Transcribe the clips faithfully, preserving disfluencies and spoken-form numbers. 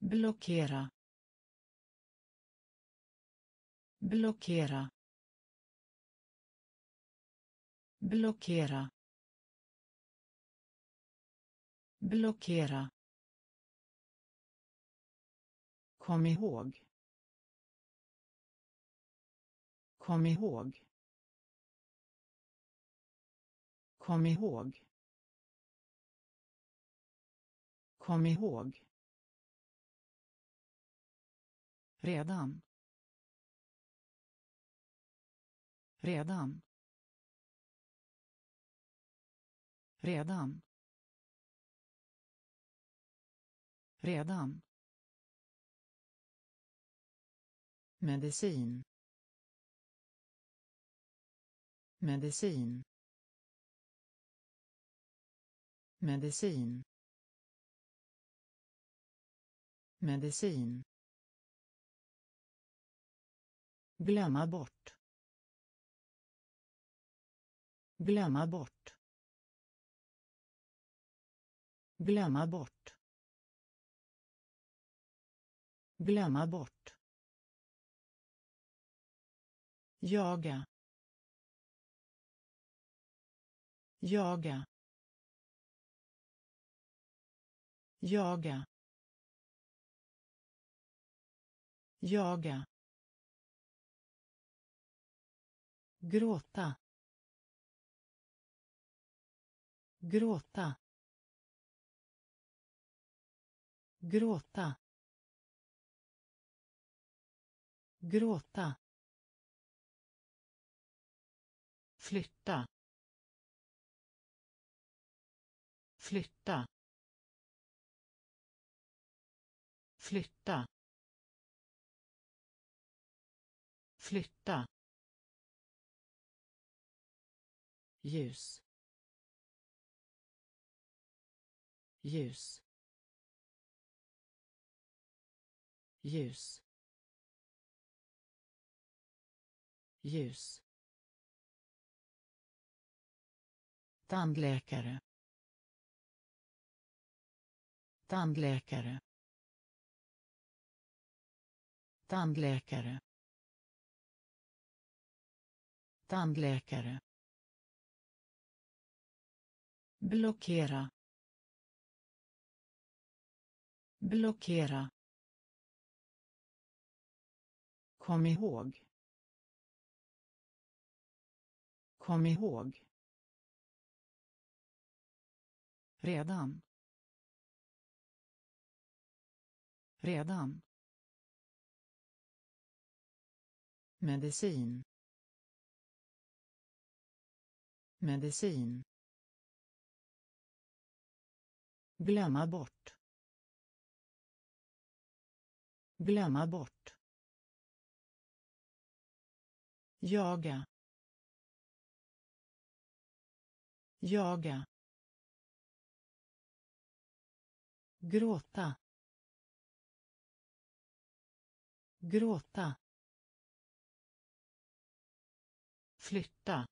blockera, blockera, blockera, blockera. Kom ihåg. Kom ihåg. Kom ihåg. Kom ihåg. Redan. Redan. Redan. Redan. Medicin. Medicin. Medicin. Medicin. Glömma bort. Glömma bort. Glömma bort. Glömma bort. Jaga. Jaga. Jaga. Jaga. Gråta. Gråta. Gråta. Gråta. Flytta. Flytta. Flytta. Flytta. Ljus. Ljus. Ljus. Ljus. Tandläkare. Tandläkare. Tandläkare. Tandläkare. Blockera. Blockera. Kom ihåg. Kom ihåg. Redan. Redan. Medicin. Medicin. Glömma bort. Glömma bort. Jaga. Jaga. Gråta. Gråta. Flytta.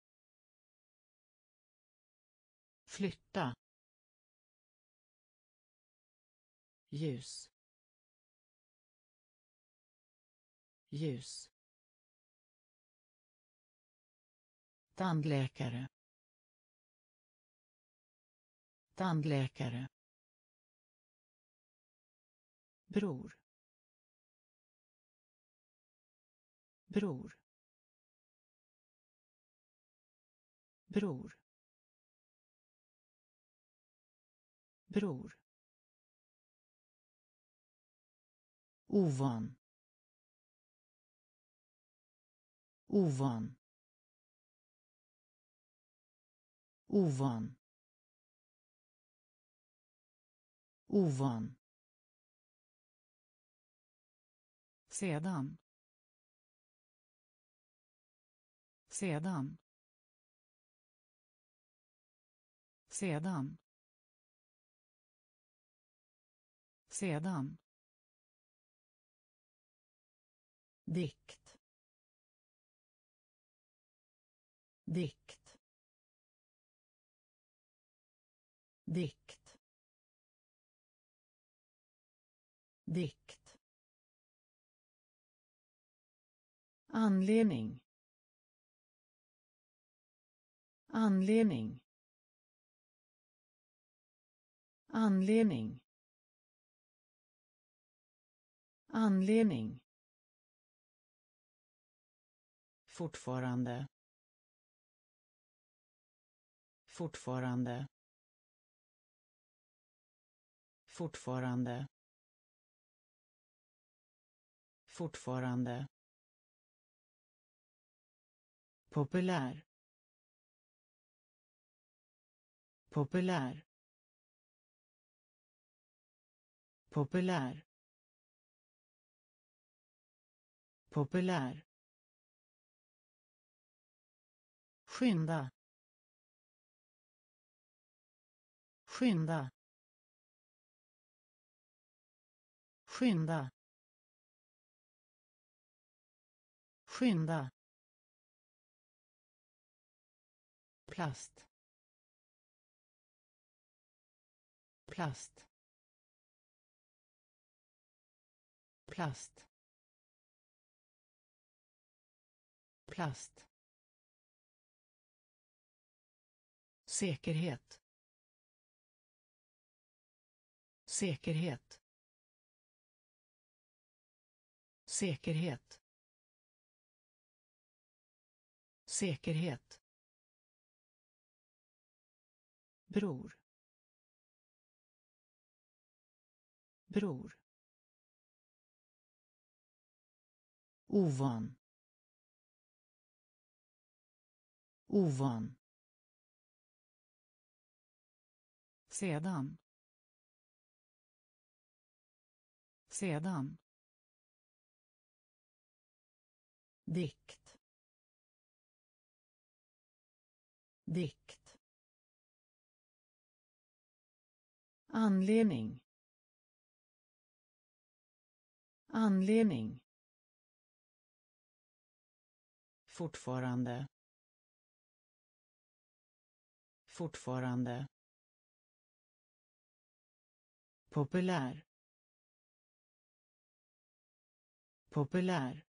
Flytta. Ljus. Ljus. Tandläkare. Tandläkare. Bror. Bror. Bror. Bror. Ovan. Ovan. Ovan. Ovan. Sedan. Sedan. Sedan. Sedan. Dikt. Dikt. Dikt. dikt, anledning, anledning, anledning, anledning, fortfarande, fortfarande, fortfarande, fortfarande, populär, populär, populär, populär, skynda, skynda, skynda, skynda, plast, plast, plast, plast, säkerhet, säkerhet, säkerhet, säkerhet, bror, bror, ovan, ovan, sedan, sedan, dikt, dikt, anledning, anledning, fortfarande, fortfarande, populär, populär,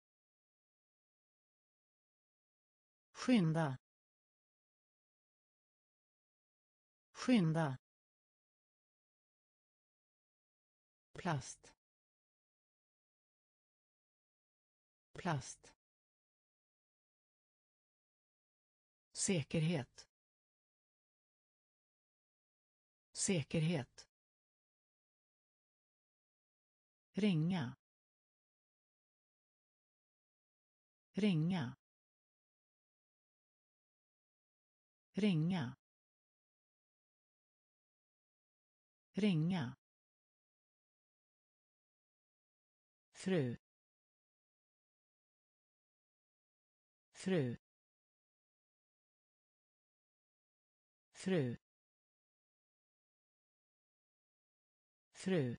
skynda, skynda, plast, plast, säkerhet, säkerhet, ringa, ringa, ringa, ringa, fru, fru, fru, fru,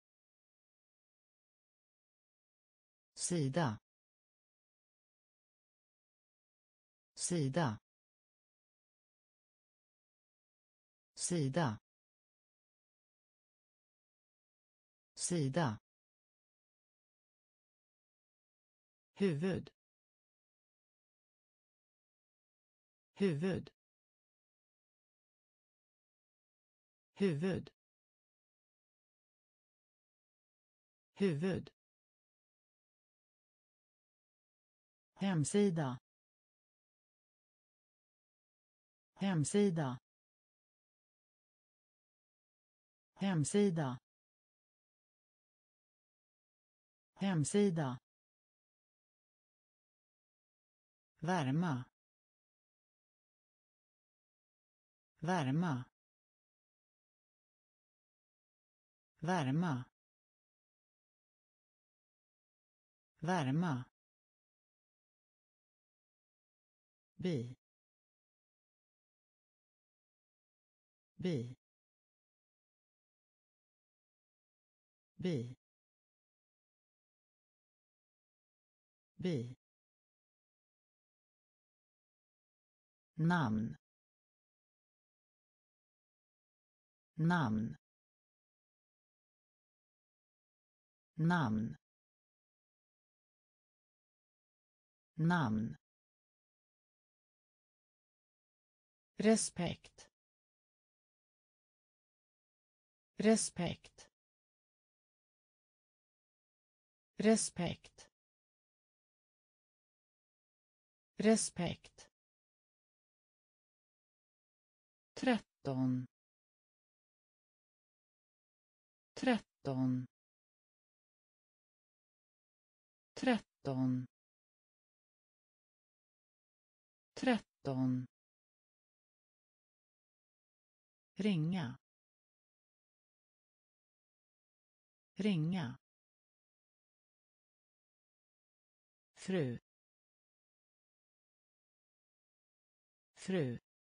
sida, sida, sida, sida, huvud, huvud, huvud, huvud, hemsida, hemsida, hemsida, hemsida, värma, värma, värma, värma, bi, bi, bi, bi, namn, namn, namn, namn, respekt, respekt, respekt, respekt, tretton, tretton, tretton, tretton, ringa, ringa, fru, fru,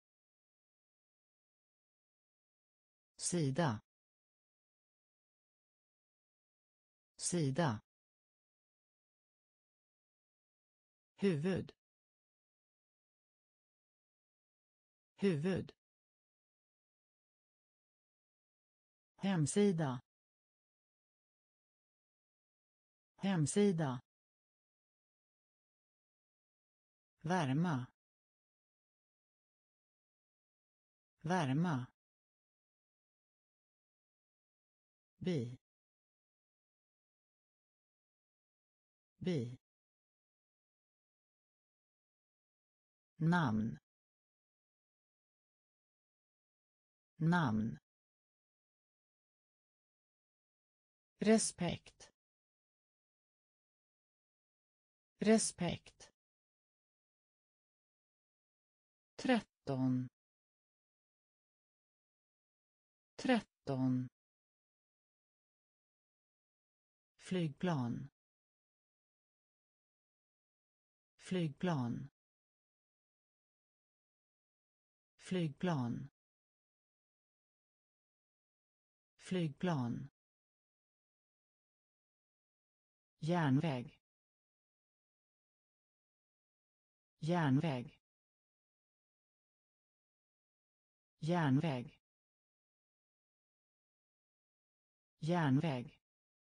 sida, sida, huvud, huvud, hemsida, hemsida, värma, värma, bi, bi, namn, namn, respekt, respekt, tretton, tretton, flygplan, flygplan, flygplan, flygplan, järnväg, järnväg, järnväg, järnväg,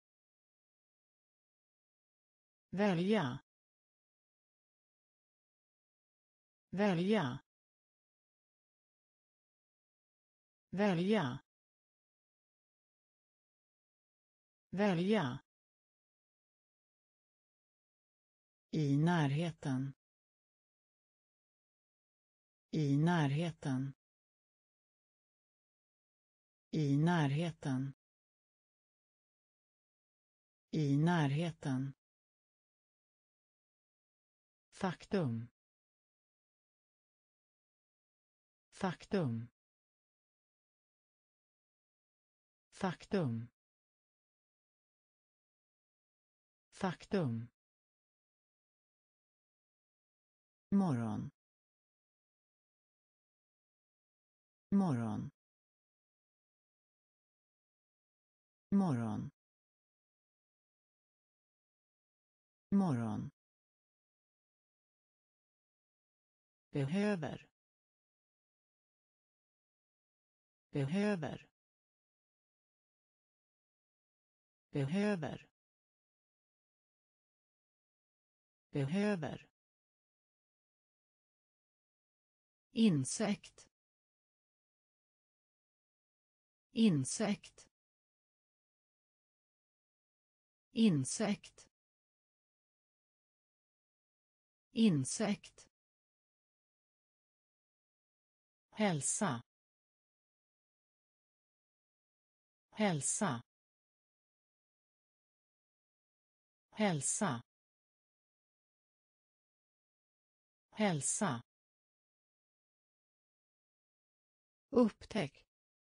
välja, välja, välja, välja, i närheten, i närheten, i närheten, i närheten, faktum, faktum, faktum, faktum, morgon, morgon, morgon, morgon, behöver, behöver, behöver, behöver, insekt, insekt, insekt, insekt, hälsa, hälsa, hälsa, hälsa, upptäck,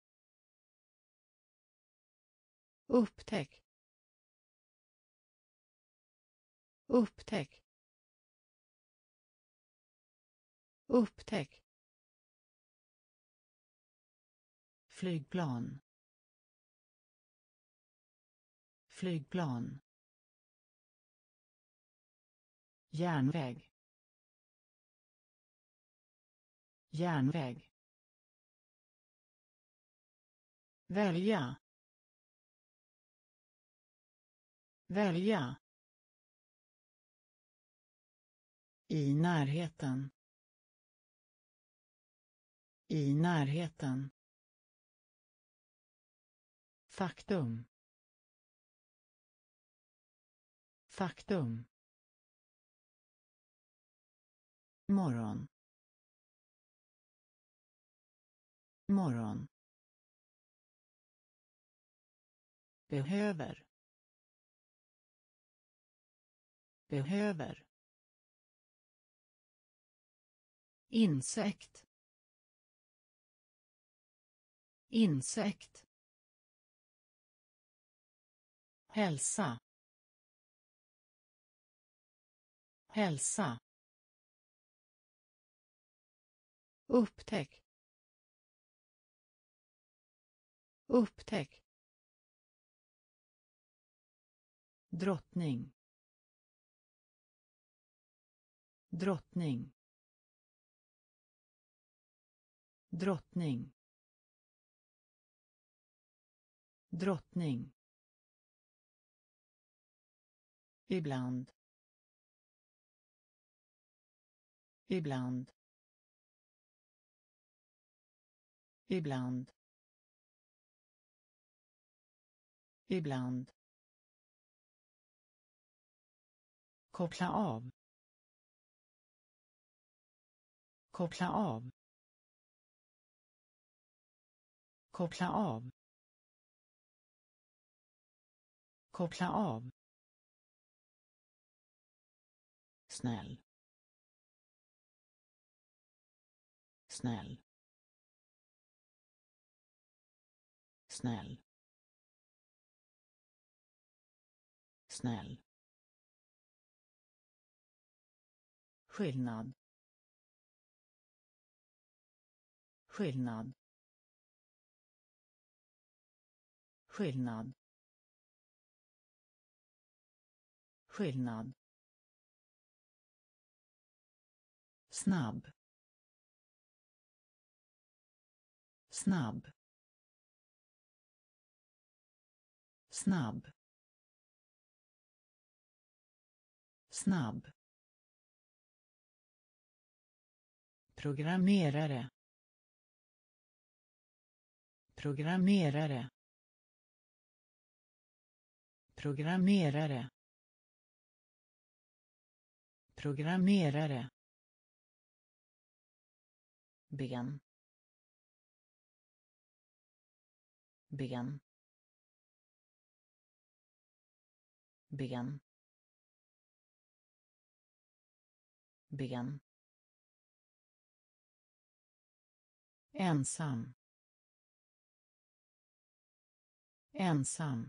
upptäck, upptäck, upptäck, flygplan, flygplan, järnväg, järnväg, välja, välja, i närheten, i närheten, faktum, faktum, morgon, morgon, behöver, behöver, insekt, insekt, hälsa, hälsa, upptäck, upptäck, drottning, drottning, drottning, drottning, ibland, ibland, ibland, ibland, koppla av, koppla av, koppla av, koppla av, snäll, snäll, snäll, snäll, skillnad, skillnad, skillnad, skillnad, snabb, snabb, snabb, snabb, programmerare, programmerare, programmerare, programmerare, ben, ben, ben, ben, ensam, ensam,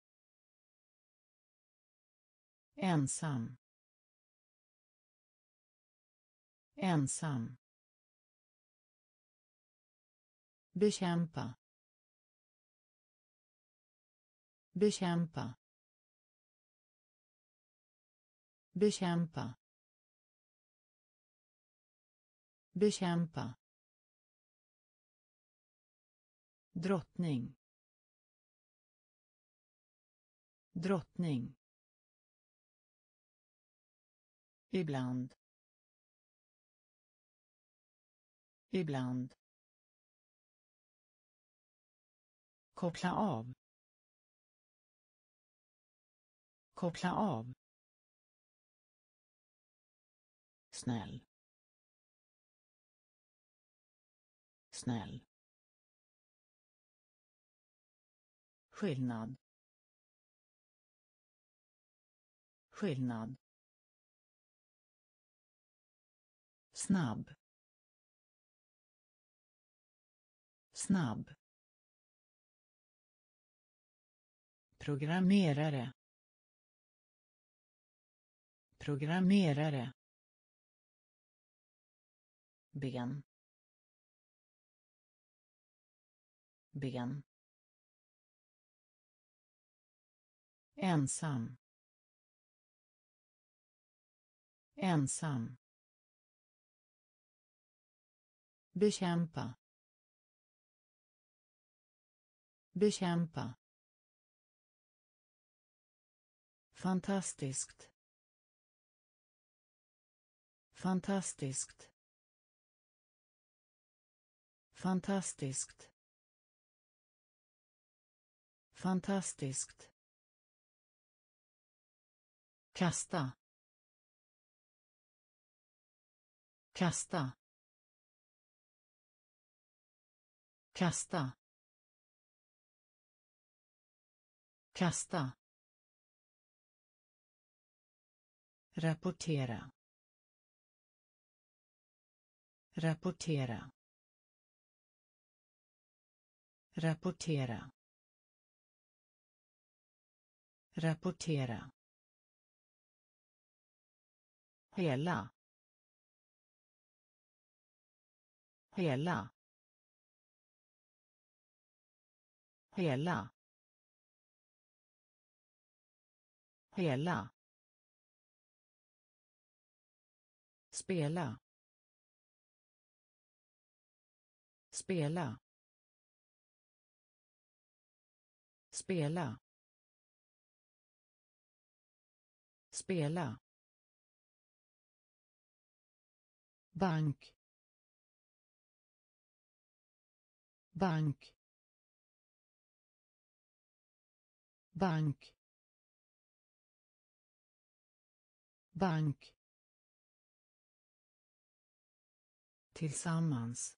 ensam, ensam, bekämpa, bekämpa, bekämpa, bekämpa, drottning, drottning, ibland, ibland, koppla av, koppla av, snäll, snäll, skillnad, skillnad, snabb, snabb, programmerare, programmerare, ben, ben, ensam, ensam, bekämpa, bekämpa, Fantastiskt. Fantastiskt. Fantastiskt. Fantastiskt. Kasta. Kasta. Kasta. Kasta. Rapportera. Rapportera. Rapportera. Rapportera. Hela. Hela. Hela. Hela. Spela. Spela. Spela. Spela. Bank. Bank. Bank. Bank. Tillsammans.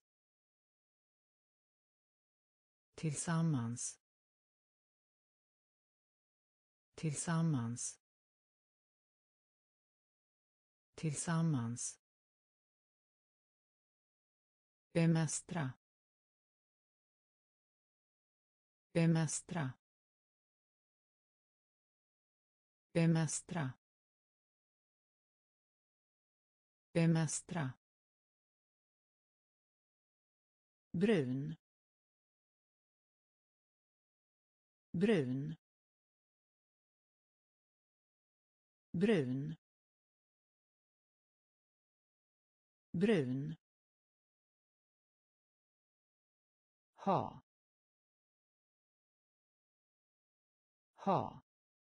Tillsammans. Tillsammans. Tillsammans. Bemästra. Bemästra. Bemästra. Bemästra. Brun. Brun. Brun. Brun. Ha. Ha.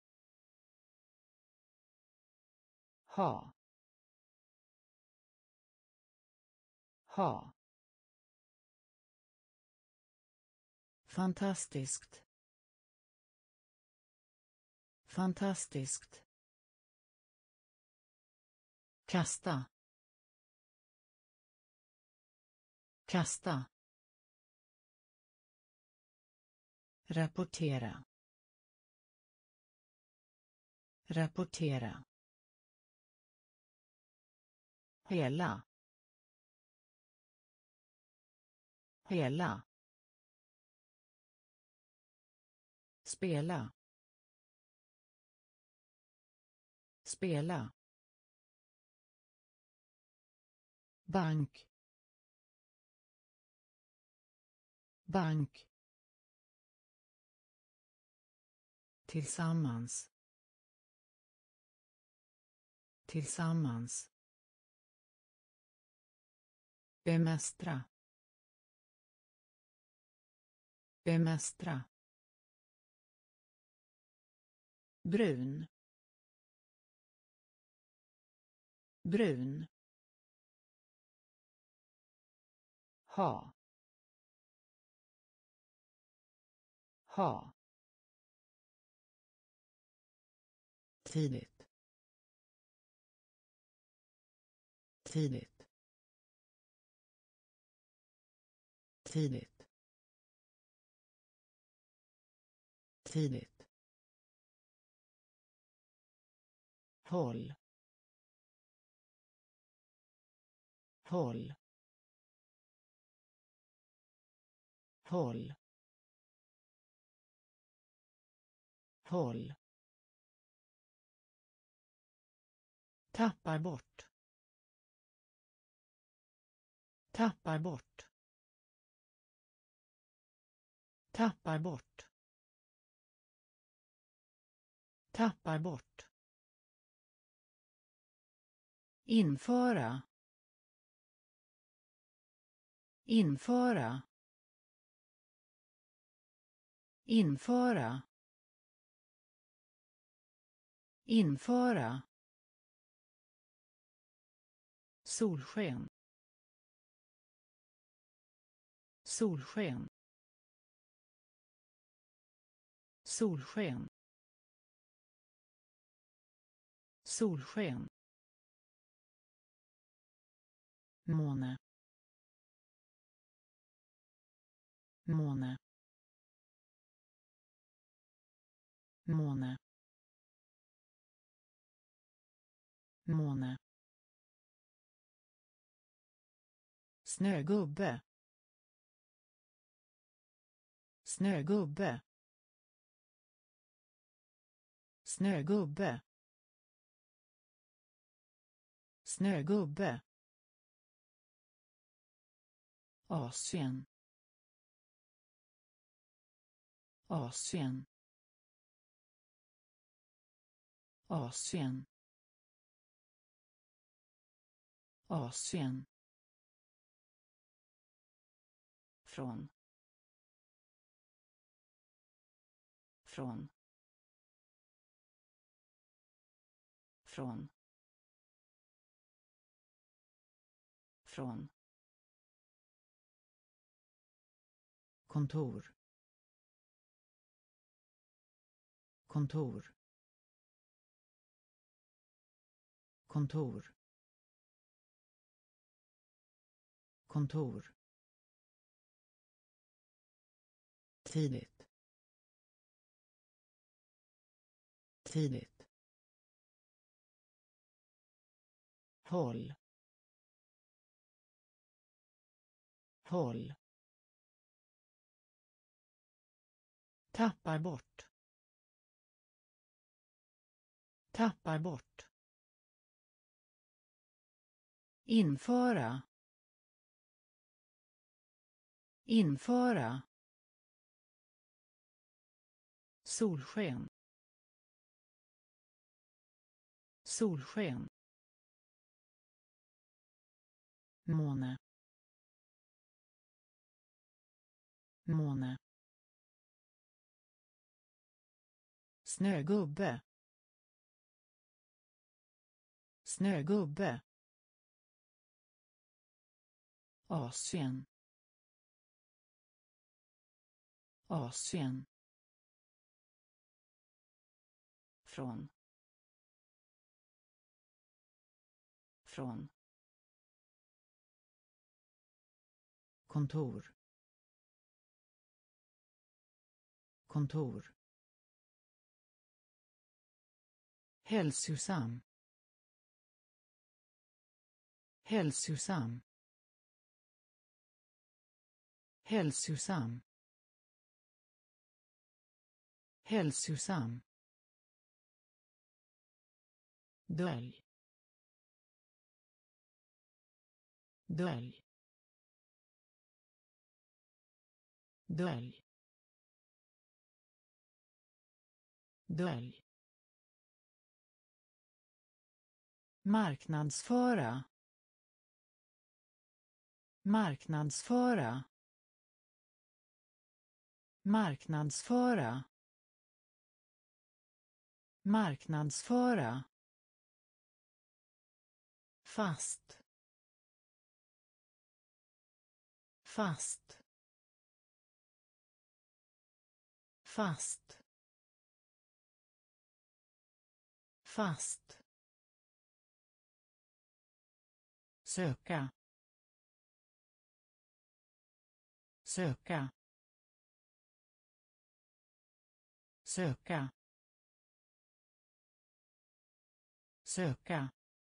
Ha. Ha. Fantastiskt. Fantastiskt. Kasta. Kasta. Rapportera. Rapportera. Hela. Hela. Spela. Spela. Bank. Bank. Tillsammans. Tillsammans. Bemästra. Bemästra. Brun. Brun. Ha. Ha. Tidigt. Tidigt. Tidigt. Tidigt. Håll. Håll. Håll. Håll. Tappar bort. Tappar bort. Tappar bort. Tappar bort. Införa. Införa. Införa. införa, solsken, solsken, solsken, solsken, måne, måne, måne, måne, snögubbe, snögubbe, snögubbe, snögubbe, Asien, Asien, Asien, Asien, från, från, från, från, kontor, kontor, kontor, kontor, tidigt, tidigt, håll, håll, tappar bort, tappar bort, införa, införa, solsken, solsken, måne, måne, snögubbe, snögubbe, Asien, Asien, från, från, kontor, kontor, hälsosam, hälsosam, hälsosam, hälsosam, dölj, dölj, dölj, dölj, marknadsföra, marknadsföra, marknadsföra, marknadsföra, fast, fast, fast, fast, söka, söka, söka, söka,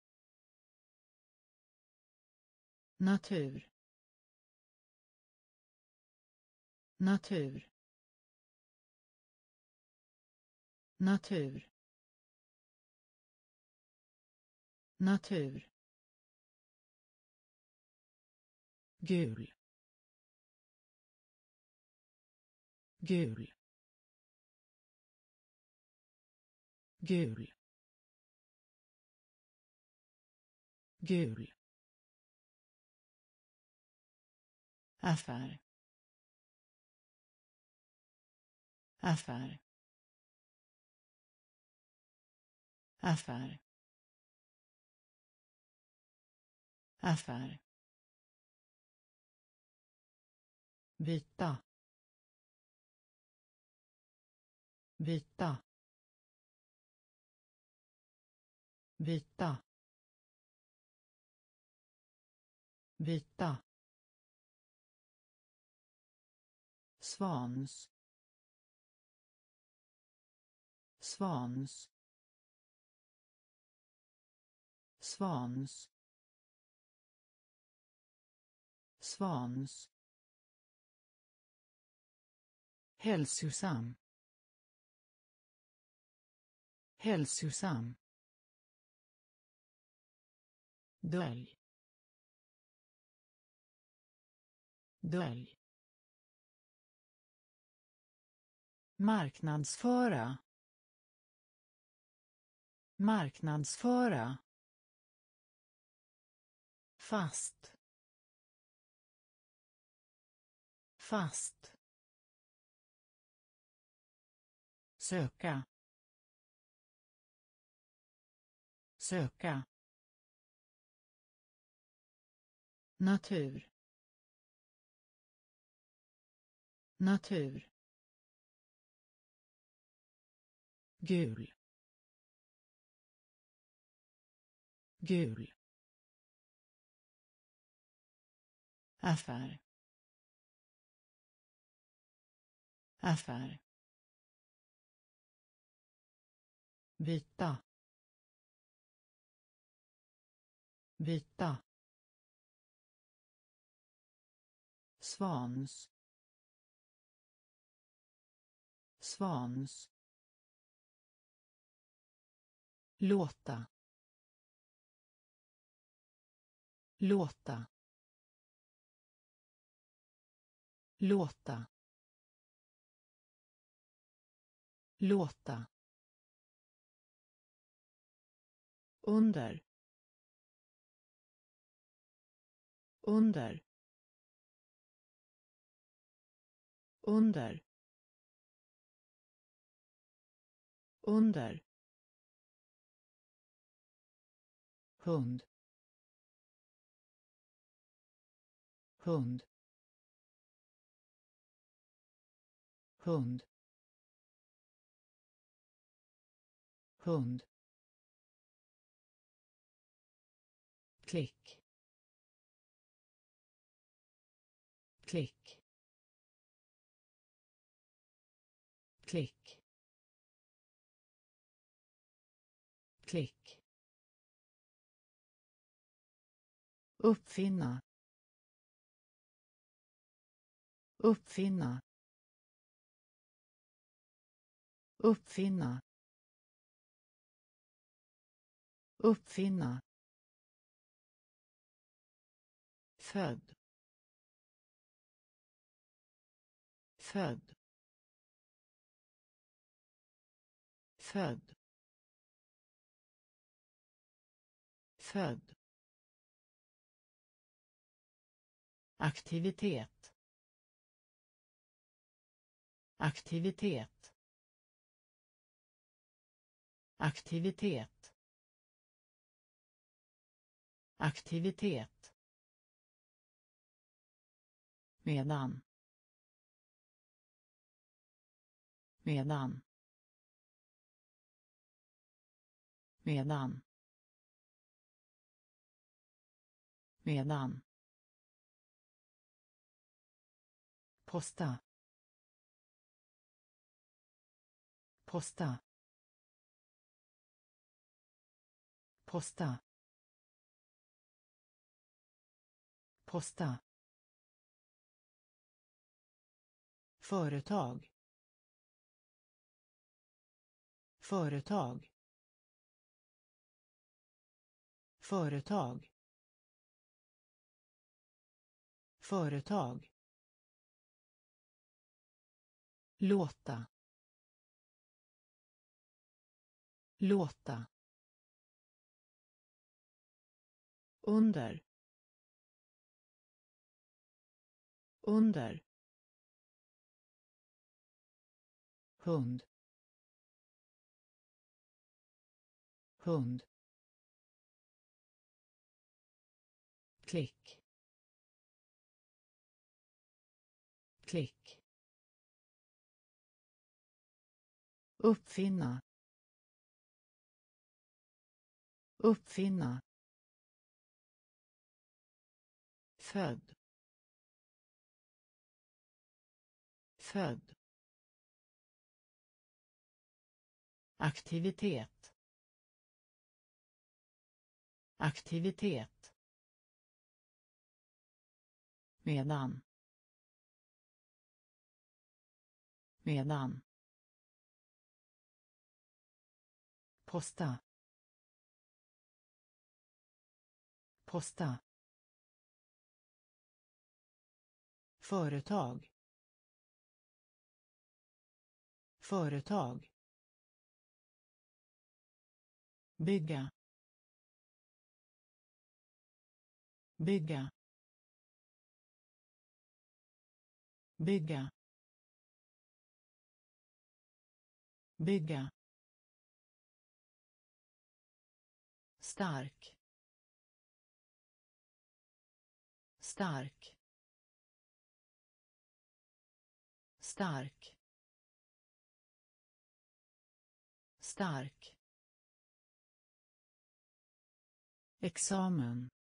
natur, natur, natur, natur, gul, gul, gul, gul, affär, affär, affär, affär, byta, byta, byta, byta, svans, svans, svans, svans, hälsosam, hälsosam, dölj, dölj, marknadsföra, marknadsföra, fast, fast, söka, söka, natur, natur, gul, gul, affär, affär, byta, byta, svans, svans, låta, låta, låta, låta, under, under, under, under, hund, hund, hund, hund, klick, klick, klick, klick, uppfinna, uppfinna, uppfinna, uppfinna, född, född, född, född, aktivitet, aktivitet, aktivitet, aktivitet, medan, medan, medan, medan, posta, posta, posta, posta, företag, företag, företag, företag, låta, låta, under, under, hund, hund, klick, klick, uppfinna, uppfinna, född, född, aktivitet, aktivitet, medan, medan, posta, posta, företag, företag, bygga, bygga, bygga, bygga, stark, stark, stark, stark, examen,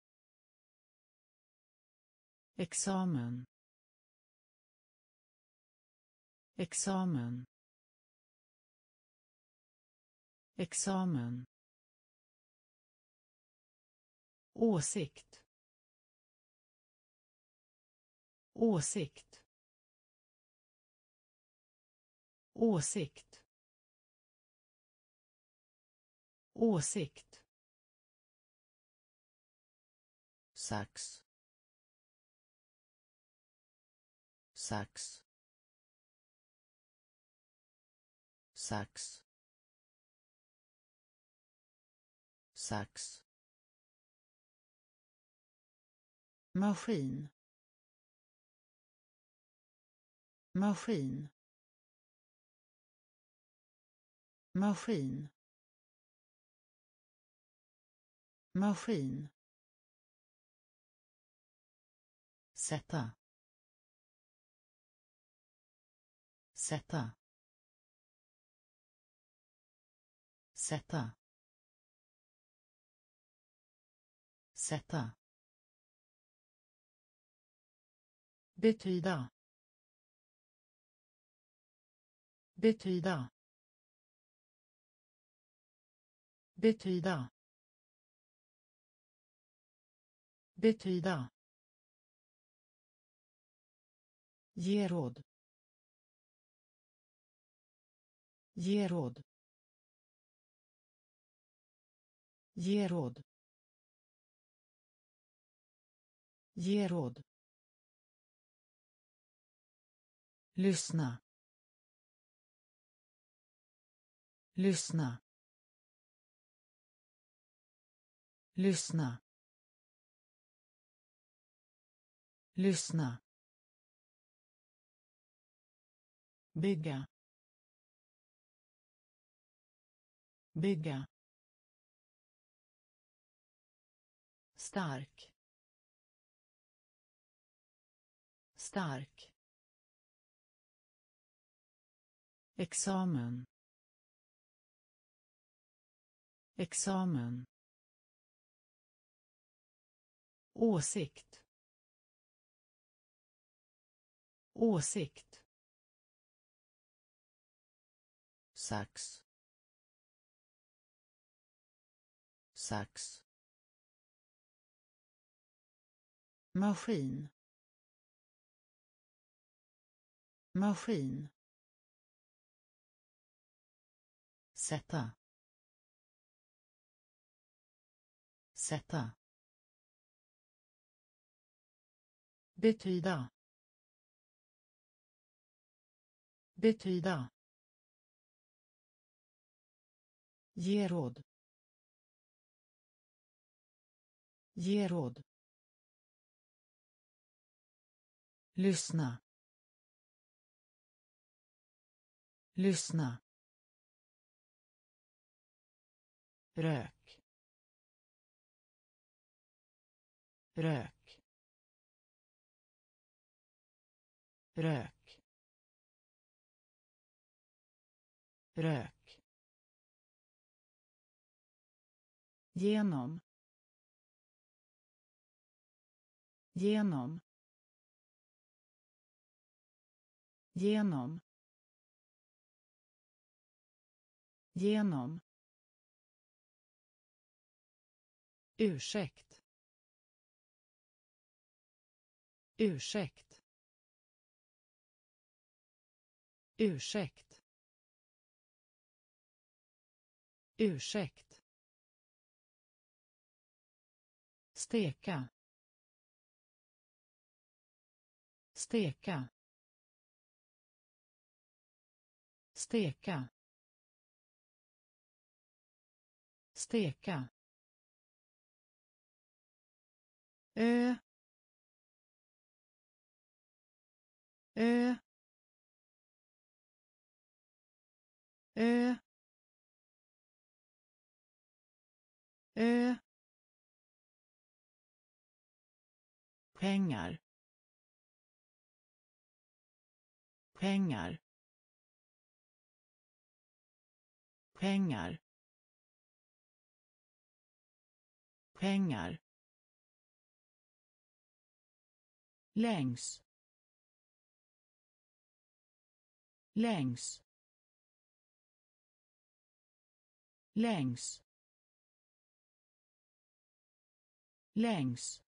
examen, examen, examen, åsikt, åsikt, åsikt, åsikt, sax, sax, sax, sax, maskin, maskin, maskin, maskin, sätta, sätta, sätta, sätta, betyda, betyda, betyda, betyda, ge råd, ge råd, ge råd, ge råd, lyssna, lyssna, lyssna, lyssna, bygga, bygga, stark, stark, examen, examen, åsikt, åsikt, sax, sax, maskin, maskin, sätta, sätta, betyda, betyda, ge råd, ge råd, lyssna, lyssna, rök rök rök rök genom genom genom genom ursäkt ursäkt ursäkt ursäkt steka steka steka steka ö ö ö ö pengar pengar pengar pengar längs längs längs längs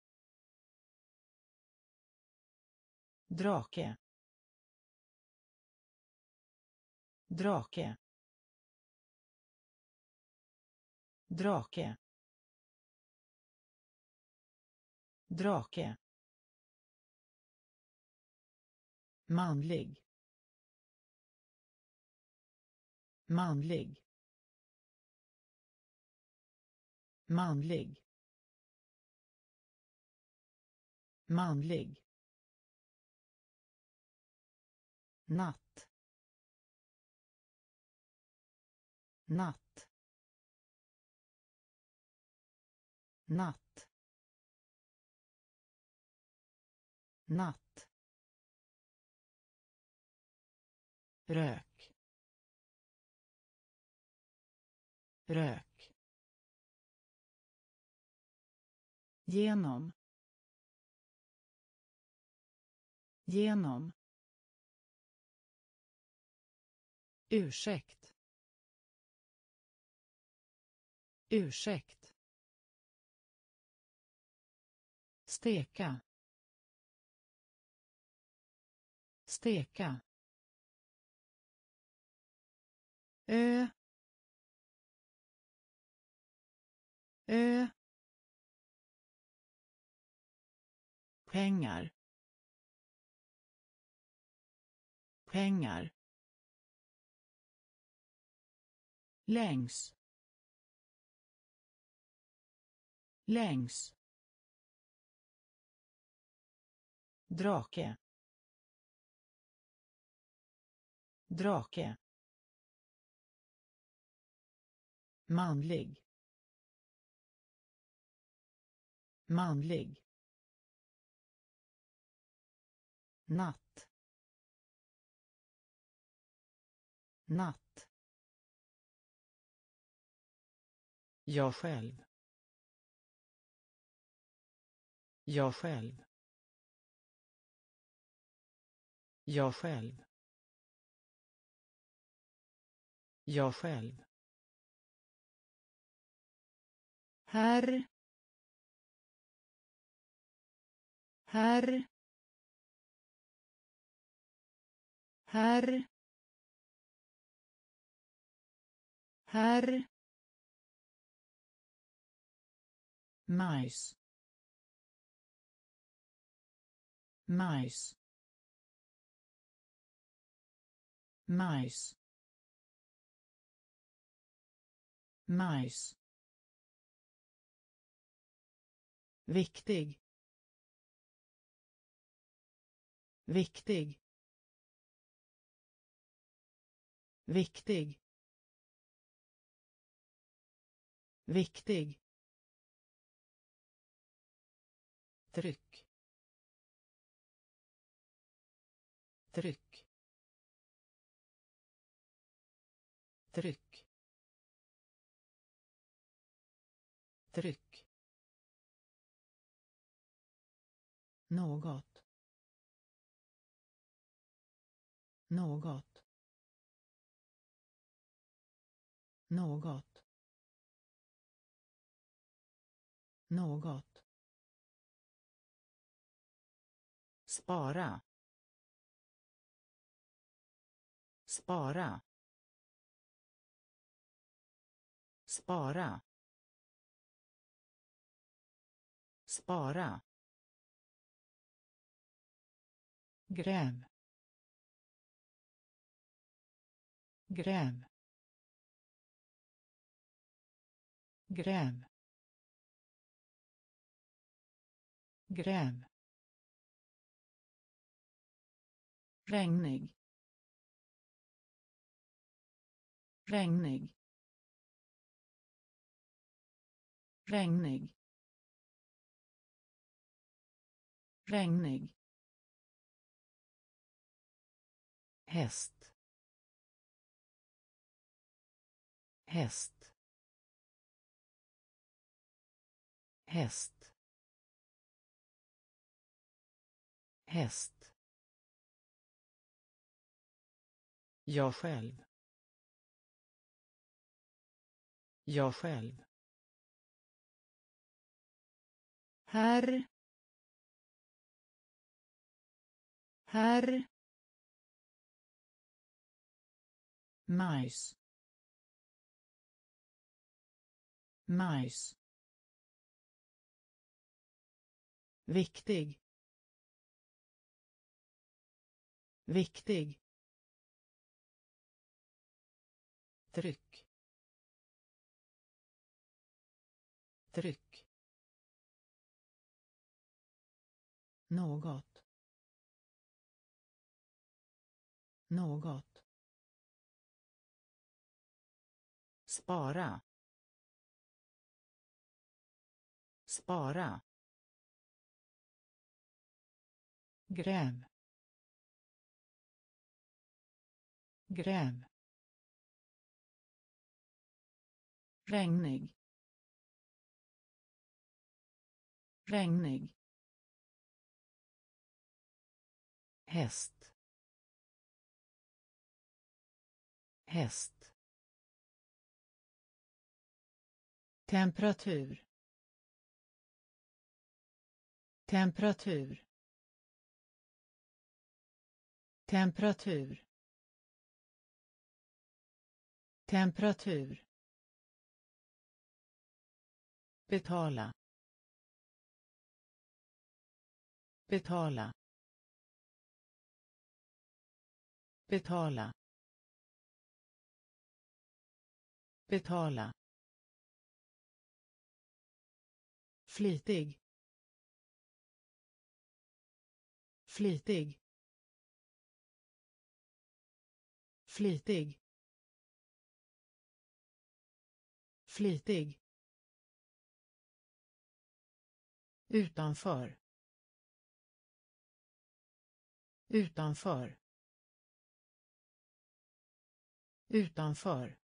drake drake drake drake manlig manlig manlig manlig natt natt natt natt rök rök genom genom ursäkt ursäkt steka steka ö ö pengar pengar längs längs drake drake manlig manlig natt natt jag själv jag själv jag själv jag själv herr herr herr herr majs majs majs majs viktig viktig viktig viktig, tryck, tryck, tryck, tryck, något, något, något, något, spara, spara, spara, spara, gräv, gräv, gräv, gräv, regnig, regnig, regnig, regnig, häst, häst, häst, häst, jag själv, jag själv, herr, herr, majs, majs, viktig, viktig, tryck, tryck, något, något, spara, spara, gräv, gräv, regnig, regnig, häst, häst, temperatur, temperatur, temperatur, temperatur, betala, betala, betala, betala, flitig, flitig, flitig, flitig, utanför, utanför, utanför,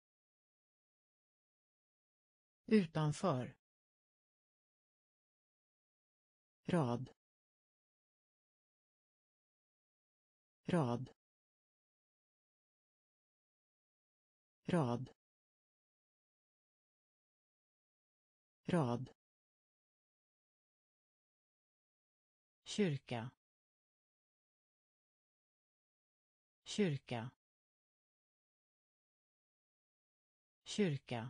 utanför, rad, rad, rad, rad, kyrka, kyrka, kyrka,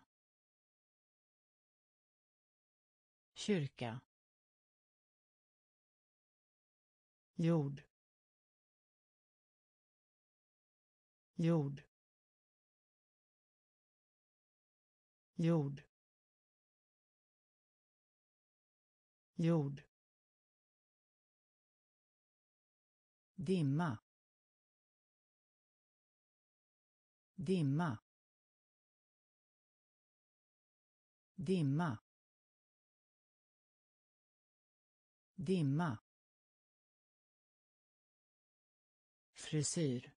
kyrka, jord, jord, jord, jord, dimma, dimma, dimma, dimma, frisyr,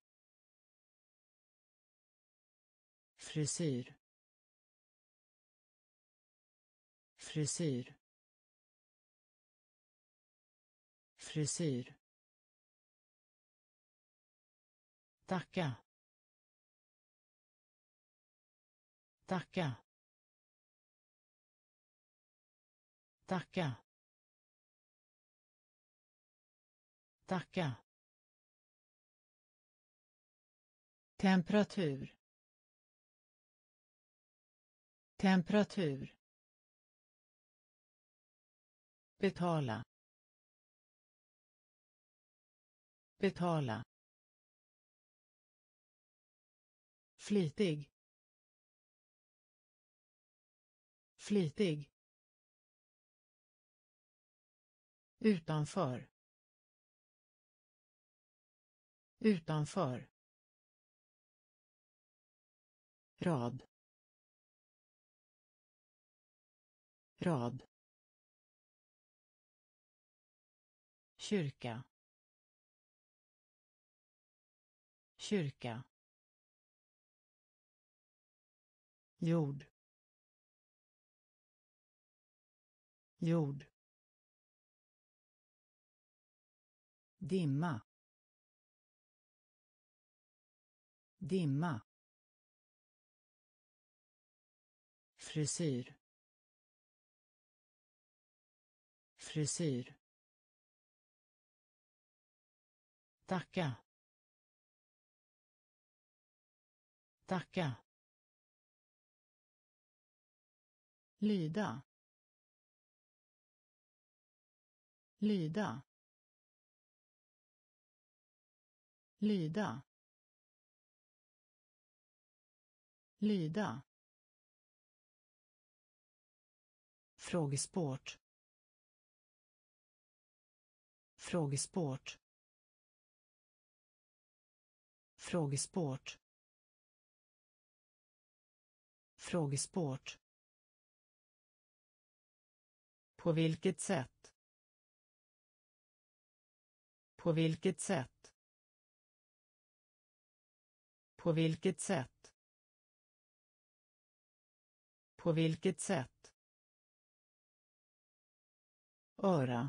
frisyr, frisyr, frisyr, tacka, tacka, tacka, tacka, temperatur, temperatur, betala, betala, flitig, flitig, utanför, utanför, rad, rad, kyrka, kyrka, jord, jord, dimma, dimma, frisyr, frisyr, tacka, tacka, lyda, lyda, lyda, lyda, frågesport, frågesport, frågesport, frågesport, på vilket sätt, på vilket sätt, på vilket sätt, på vilket sätt, öra,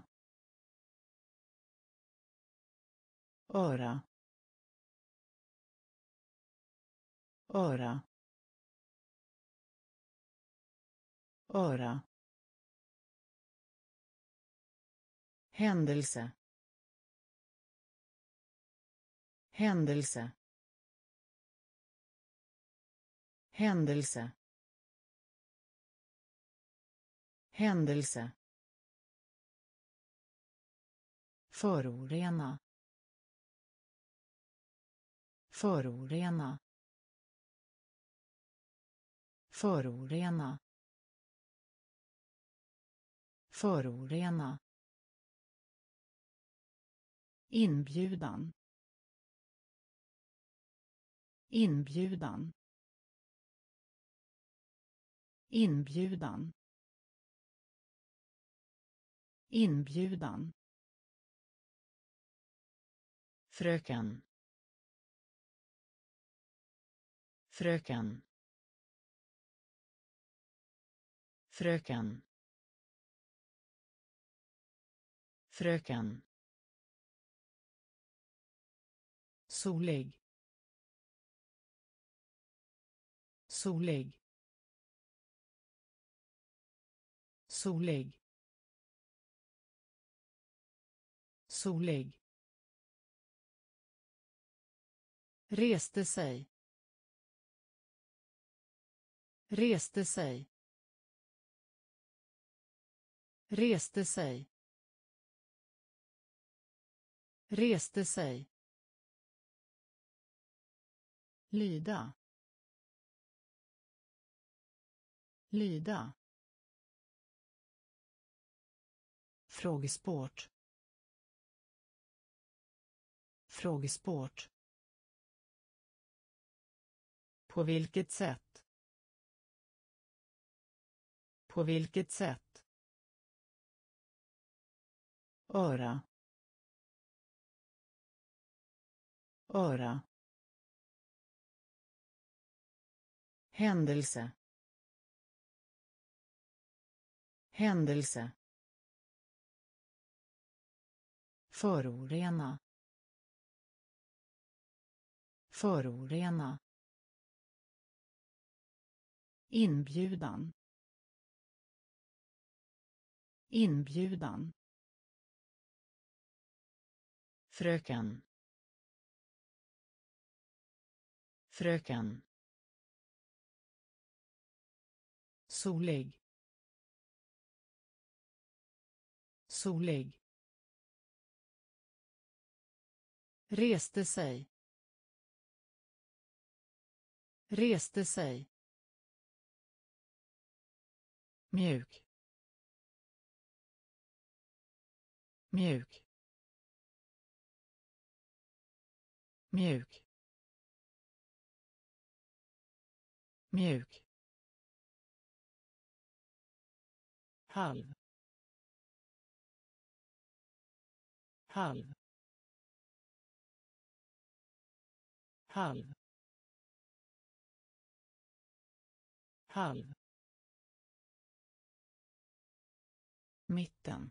öra, öra, öra, händelse, händelse, händelse, händelse, förorena, förorena, förorena, förorena, inbjudan, inbjudan, inbjudan, inbjudan, fröken, fröken, fröken, fröken, solig, solig, solig, solig, reste sig, reste sig, reste sig, reste sig, lyda, lyda, frågesport, frågesport, på vilket sätt, På vilket sätt? Öra. Öra. Händelse. Händelse. Förorena. Förorena. Inbjudan. Inbjudan. Fröken. Fröken. Solig. Solig. Reste sig. Reste sig. Mjuk. Mjuk. Mjuk. Mjuk. Halv. Halv. Halv. Halv. Mitten.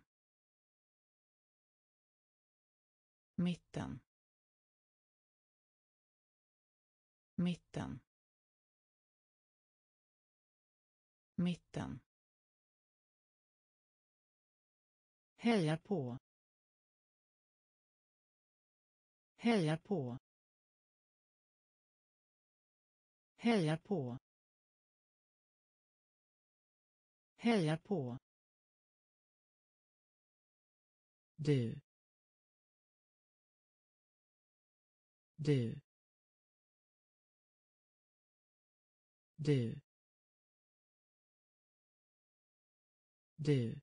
Mitten. Mitten. Mitten. Heja på. Heja på. Heja på. Heja på. Du. Du. Du. Du.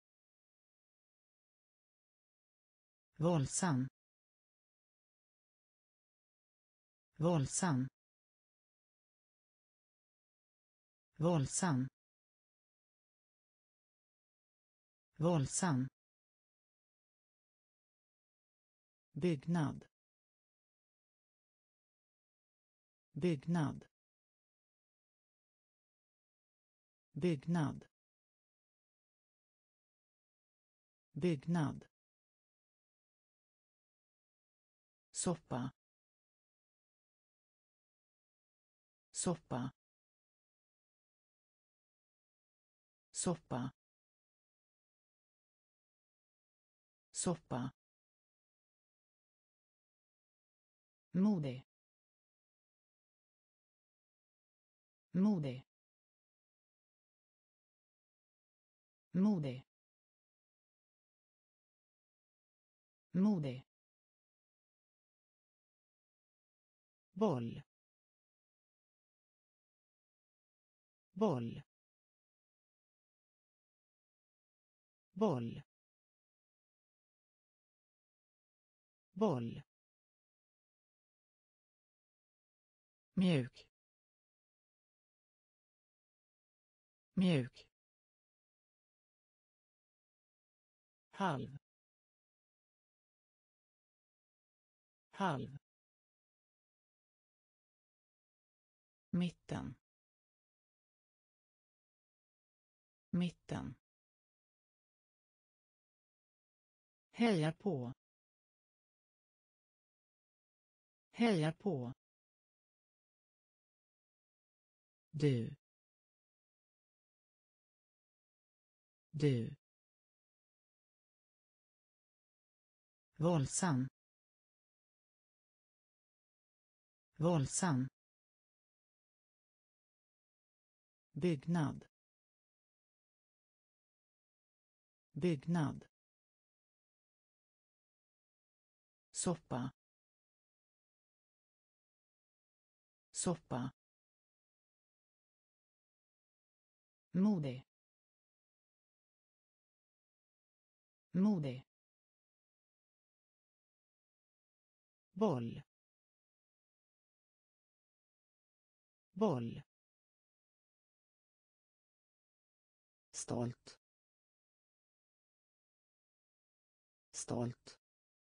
Våldsam. Våldsam. Våldsam. Våldsam. Byggnad. Byggnad. Byggnad. Byggnad. Soppa. Soppa. Soppa. Soppa. Modig. Modig. Modig. Modig. Boll. Boll. Boll. Boll. Mjuk. Mjuk. Halv. Halv. Mitten. Mitten. Heja på. Heja på. Du. Du. Våldsam. Våldsam. Byggnad. Byggnad. Soppa. Soppa. Modig. Modig. Boll. Boll. stolt, stolt,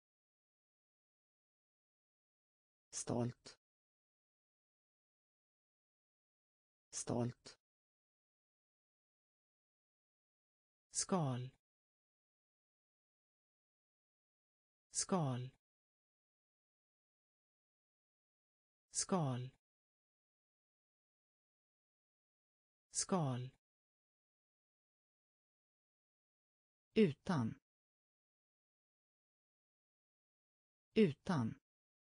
stolt, stolt, skal, skal, skal, skal, utan, utan,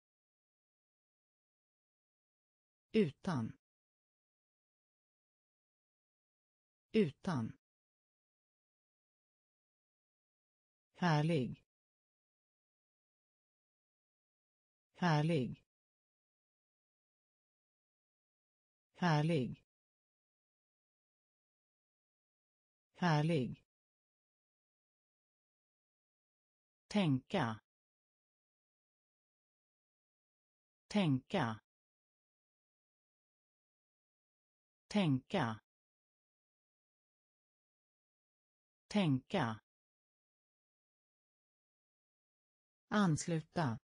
utan, utan, härlig, härlig, härlig, härlig, tänka, tänka, tänka, tänka, ansluta,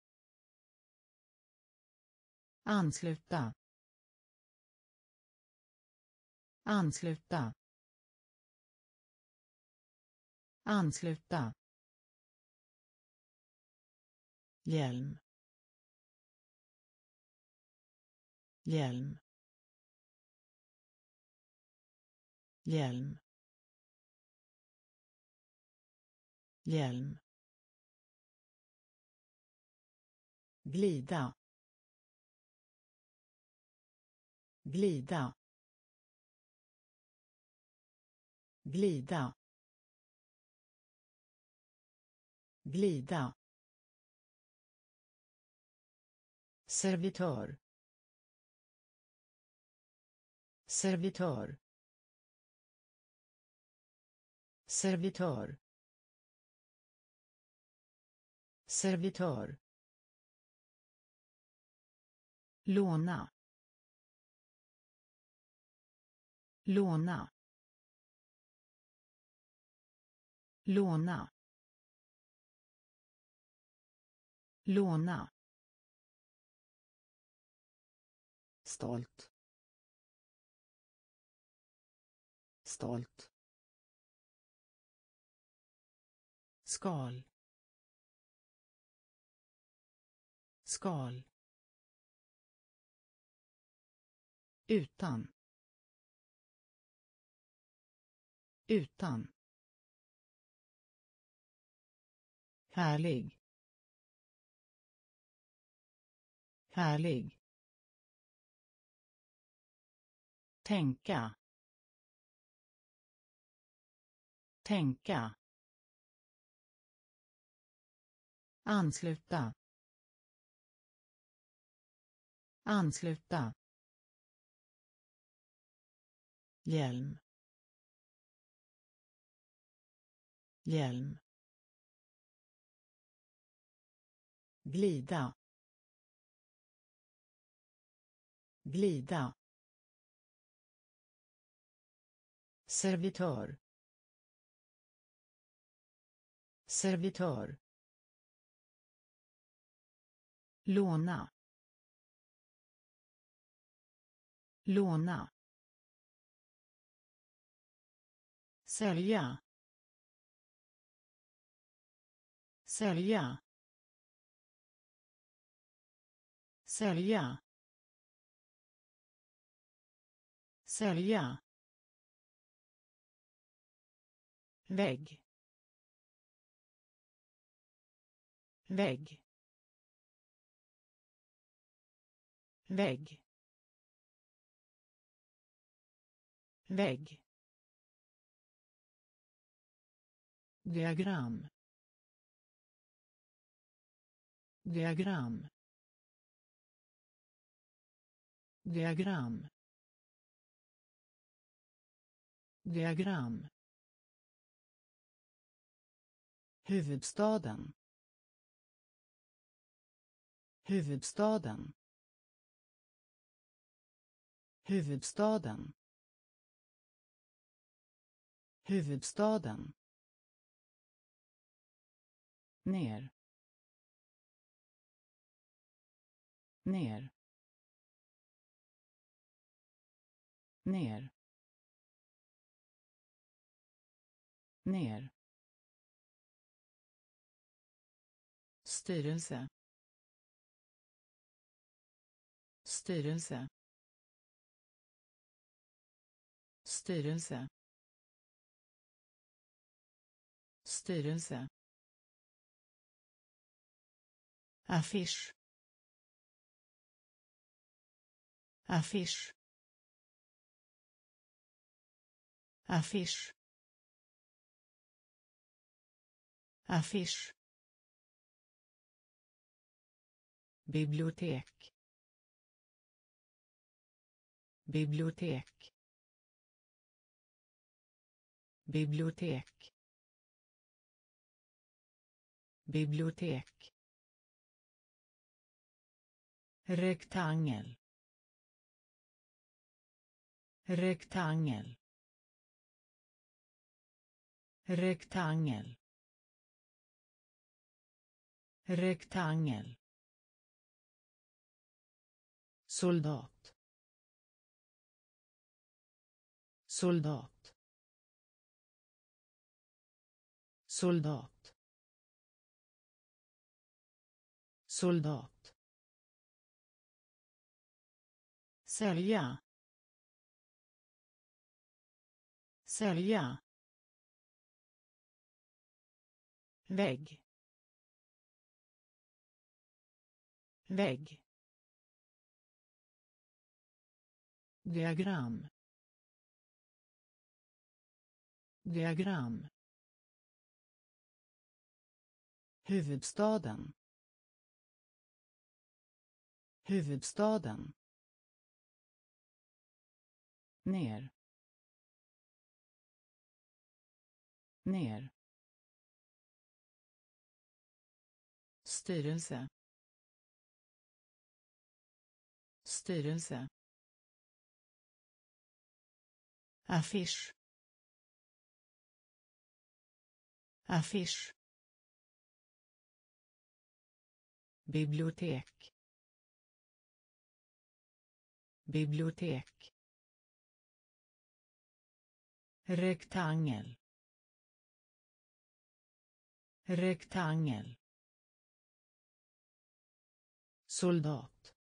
ansluta, ansluta, ansluta, hjälm, hjälm, hjälm, hjälm, glida, glida, glida, glida, servitör, servitör, servitör, servitör, låna, låna, låna, låna, stolt, stolt, skal, skal, utan, utan, härlig, härlig, tänka, tänka, ansluta, ansluta, hjälm, hjälm, glida, glida, servitör, servitör, låna, låna, sälja, sälja, sälja, sälja, vägg, vägg, vägg, vägg, diagram, diagram, diagram, diagram, huvudstaden, huvudstaden, huvudstaden, huvudstaden, ner, ner, ner, ner, styrelse, styrelse, styrelse, styrelse, affisch, affisch, affisch, affisch, bibliotek, bibliotek, bibliotek, bibliotek, rektangel, rektangel, rektangel, rektangel, soldat, soldat, soldat, soldat, sälja, sälja, vägg, vägg, diagram, diagram, huvudstaden, huvudstaden, ner, ner, styrelse, styrelse, affisch, affisch, bibliotek, bibliotek, rektangel, rektangel, soldat,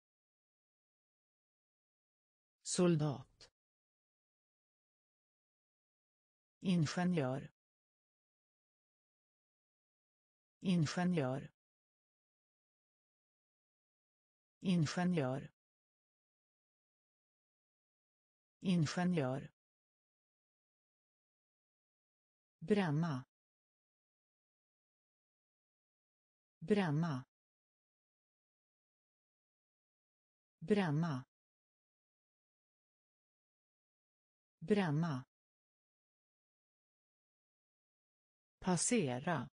soldat, ingenjör, ingenjör, ingenjör, ingenjör, bränna, bränna, bränna, bränna, passera,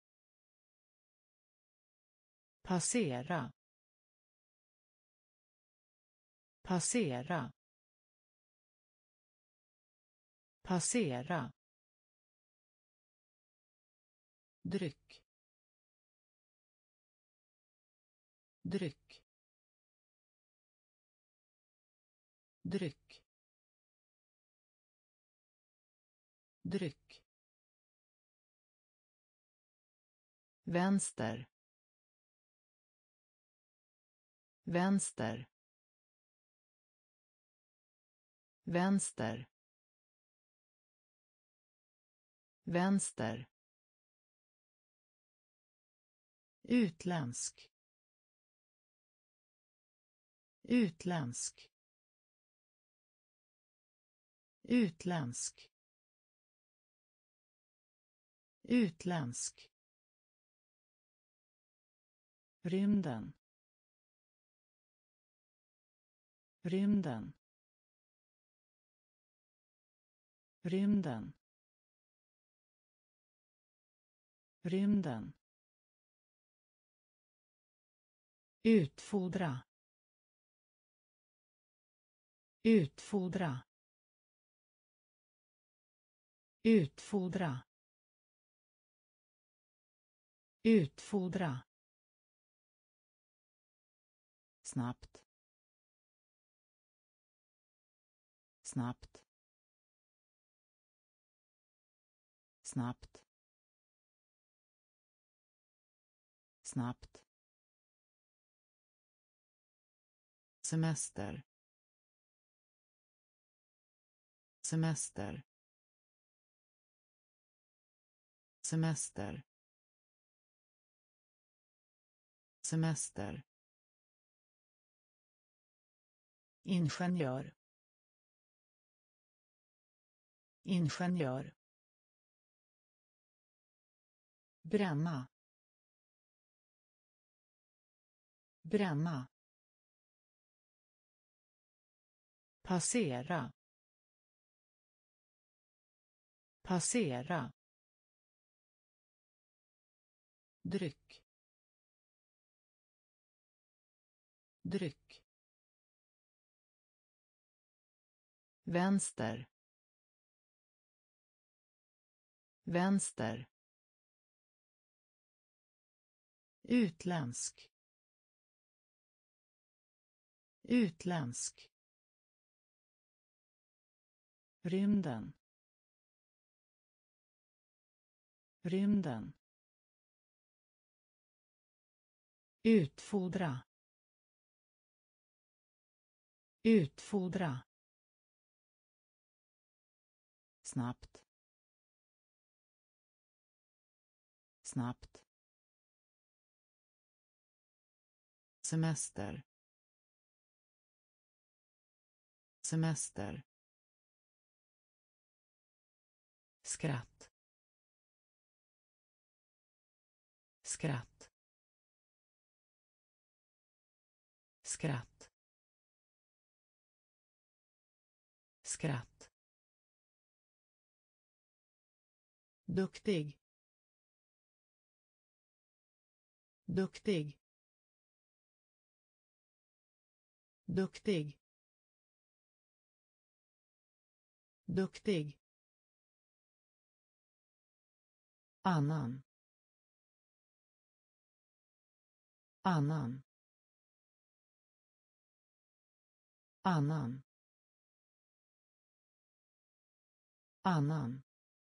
passera, passera, passera, dryck, dryck, dryck, dryck, vänster, vänster, vänster, vänster, utländsk, utländsk, utländsk, utländsk, rymden, rymden, rymden, rymden, utfodra, utfodra, Utfodra. Utfodra. Snabbt. Snabbt. Snabbt. Snabbt. Semester. Semester. Semester. Semester. Ingenjör. Ingenjör. Bränna. Bränna. Passera. Passera. Dryck. Dryck. Vänster. Vänster. Utländsk. Utländsk. Rymden. Rymden. Utfodra. Utfodra. Snabbt. Snabbt. Semester. Semester. Skratt. Skratt. Skratt. Skratt. Duktig. Duktig. Duktig. Duktig. Annan. Annan. Annan. Annan.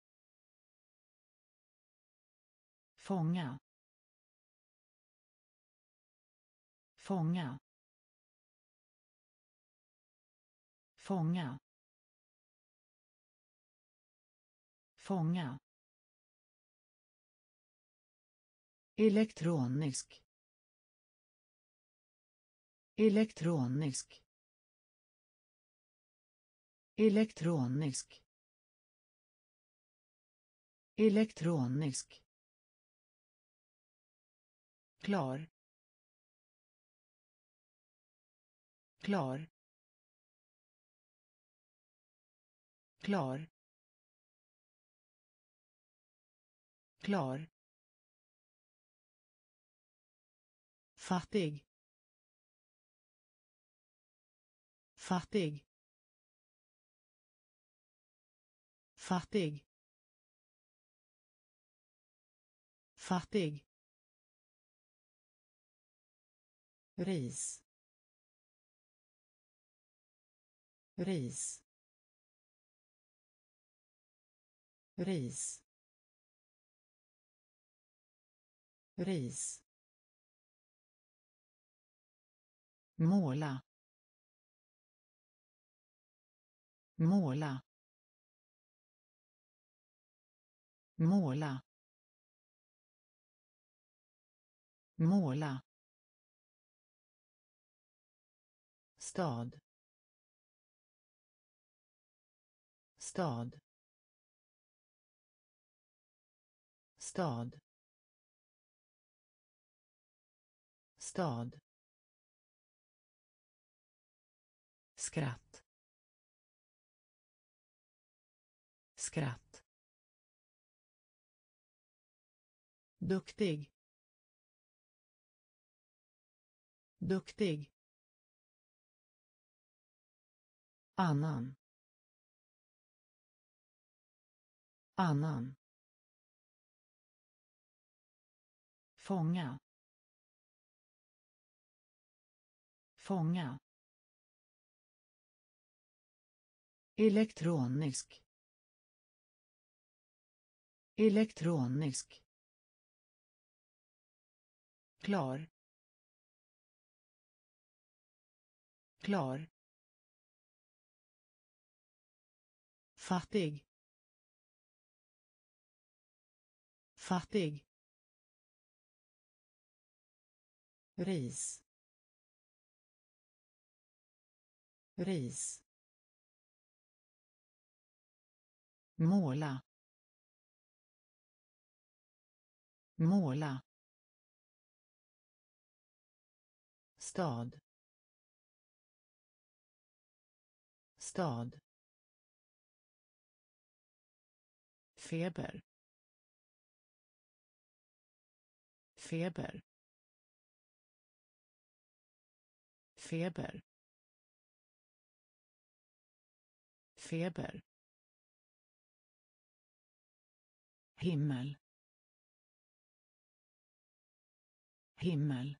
Fånga. Fånga. Fånga. Fånga. Elektronisk. Elektronisk. Elektronisk. Elektronisk. Klar. Klar. Klar. Klar. Fattig. Fattig. Fattig. Fattig. Ris. Ris. Ris. Ris. Måla. Måla. Måla. Måla. Stad. Stad. Stad. Stad. Skratt. Skratt. Duktig. Duktig. Annan. annan, fånga, fånga, elektronisk, elektronisk, klar, klar, fattig, fattig, ris, ris, måla, måla, stad, stad, feber, feber, feber, feber, himmel, himmel,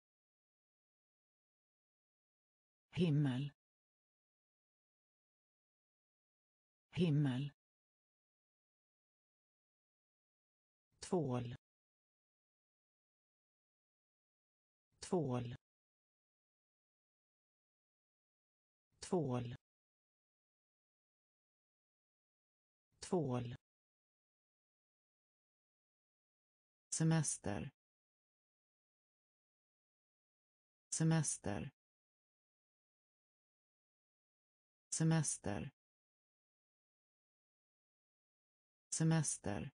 himmel, himmel, tvål, tvål, tvål, tvål, semester, semester, semester, semester,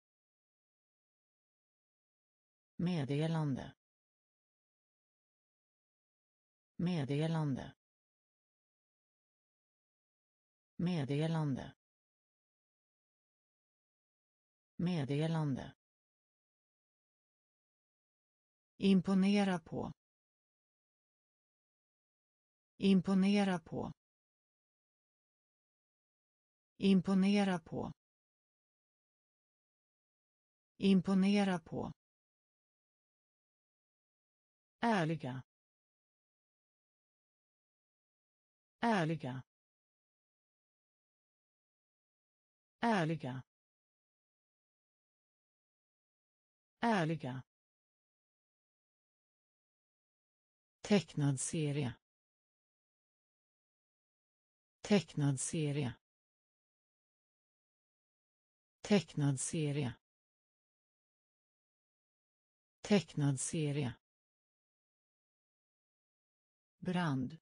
meddelande, meddelande, meddelande, meddelande, imponera på, imponera på, imponera på, imponera på, ärliga, ärliga, ärliga, ärliga, tecknad serie, tecknad serie, tecknad serie, tecknad serie, brand,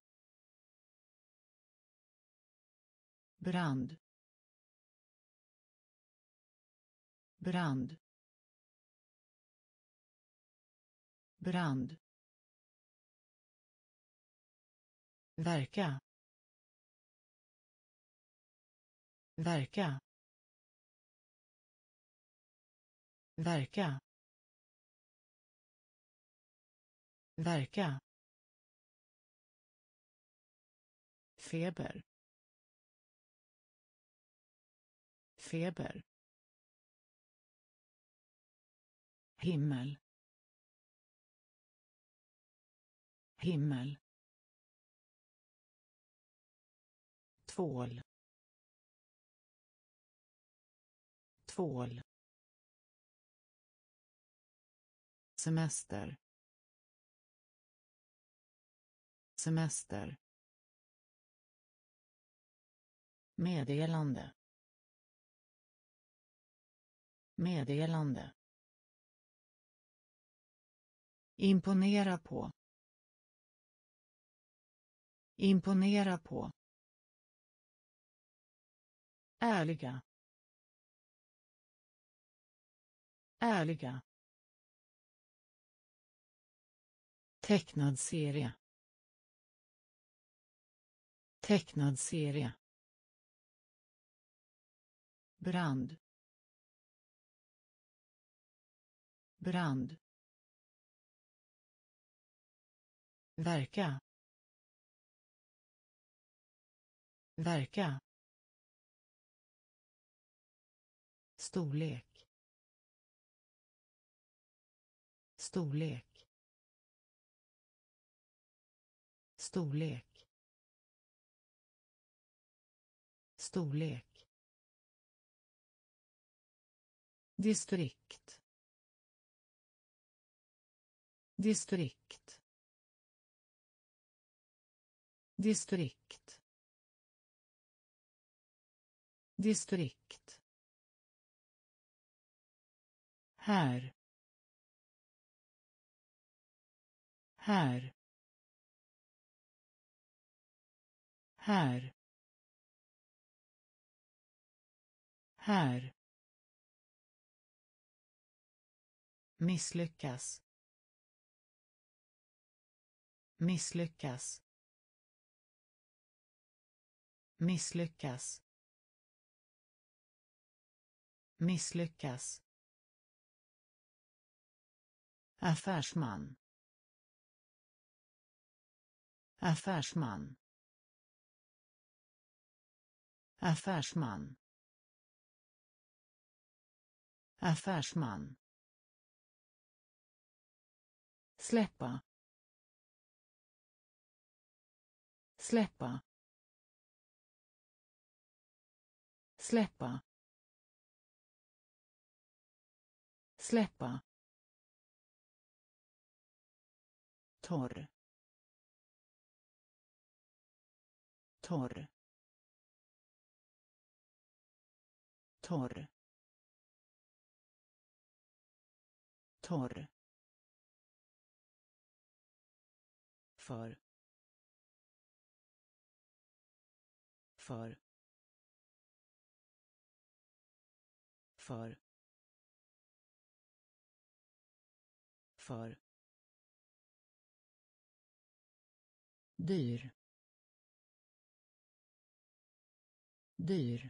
brand, brand, brand, verka, verka, verka, verka, feber, feber, himmel, himmel, tvål, tvål, semester, semester, meddelande, meddelande, imponera på, imponera på, ärliga, ärliga, tecknad serie, tecknad serie, brand, brand, verka, verka, storlek, storlek, storlek, storlek, distrikt, distrikt, distrikt, distrikt, här, här, här, här, misslyckas, misslyckas, misslyckas, misslyckas, affärsman, affärsman, affärsman, affärsman, släppa, släppa, släppa, släppa, torr, torr, torr, torr, för, för, för, för, dyr, dyr,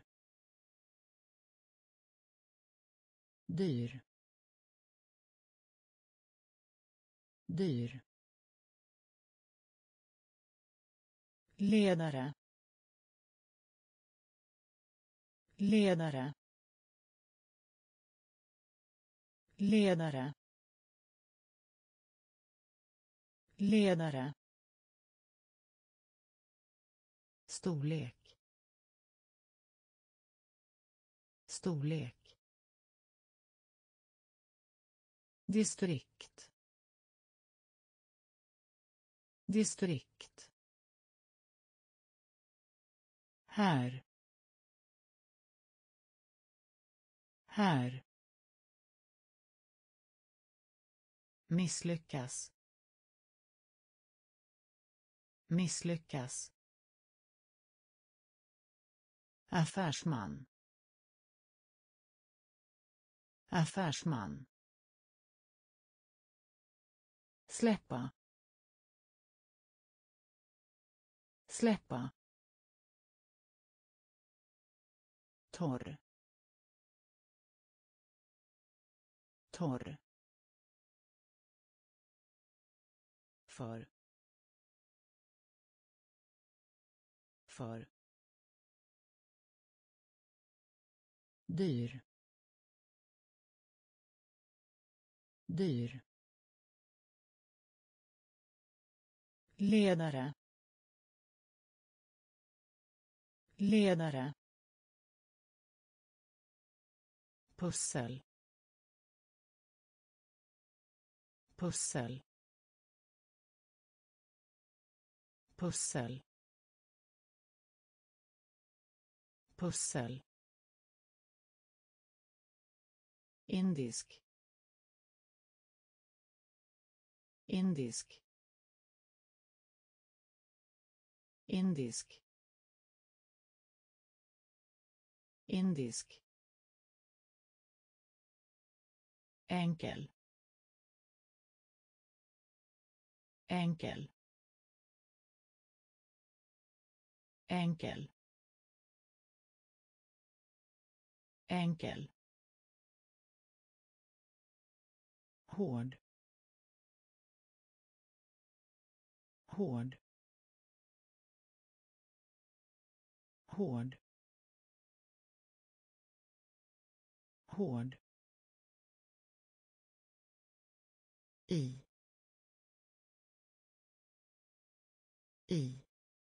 dyr, dyr, ledare, ledare, ledare, ledare, storlek, storlek, distrikt, distrikt, här, här, misslyckas, misslyckas, affärsman, affärsman, släppa, släppa, torr, torr, för, för, dyr, dyr, ledare, ledare, pussel, pussel, pussel, pussel, indisk, indisk, indisk, indisk, enkel, enkel, enkel, enkel, hård, hård, hård, hård i i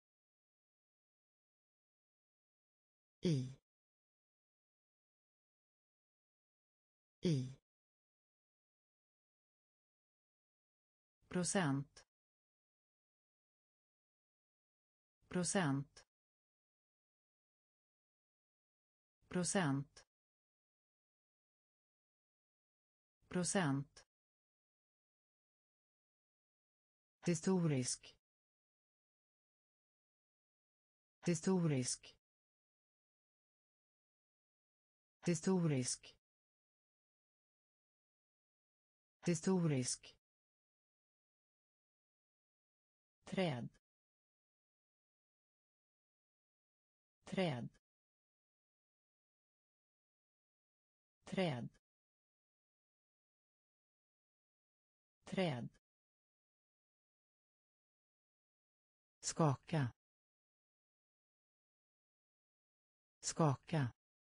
i i procent procent procent procent historisk historisk historisk historisk träd träd träd träd skaka skaka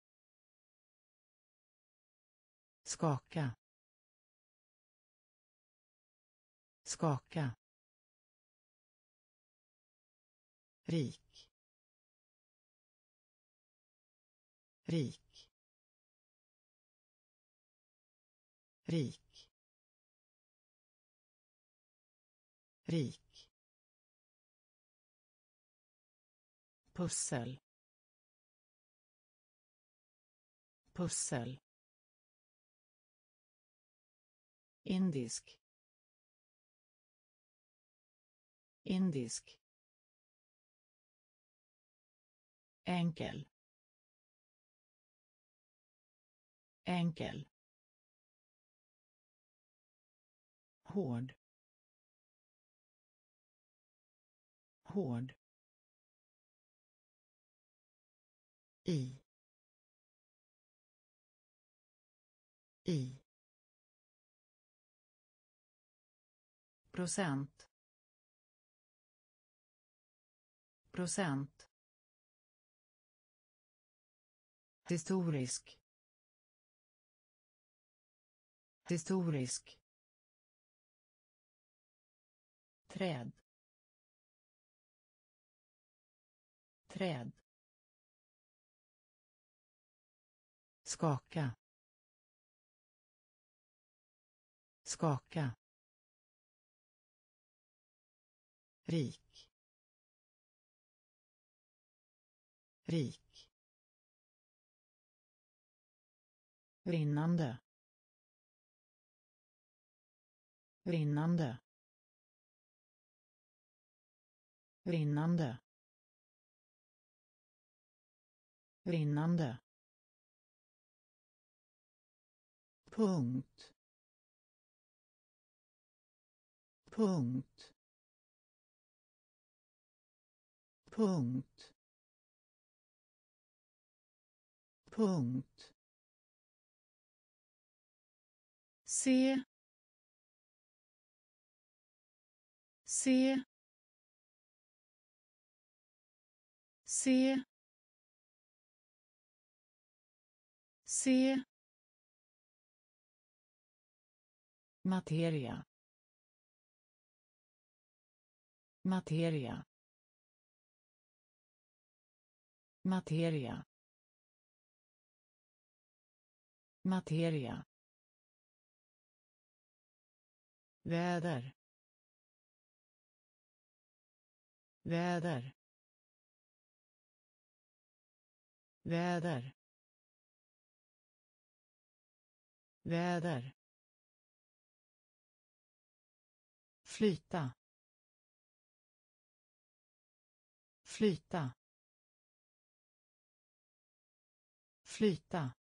skaka skaka rik rik rik rik pussel pussel indisk indisk enkel enkel hård hård i i procent procent historisk historisk träd träd skaka skaka rik rik rinnande rinnande rinnande rinnande punkt punkt punkt punkt se se se se materia materia materia materia väder väder väder väder flyta flyta flyta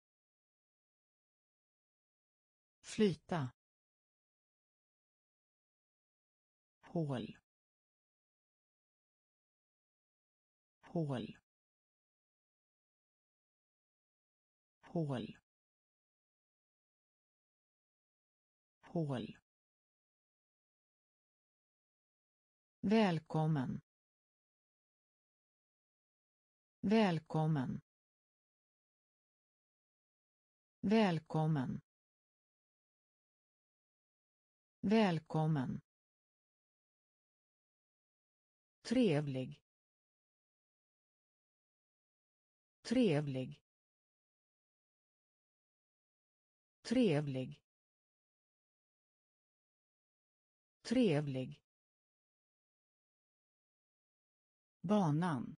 flyta hål hål hål hål välkommen välkommen Välkommen. Välkommen. Trevlig. Trevlig. Trevlig. Trevlig. Banan.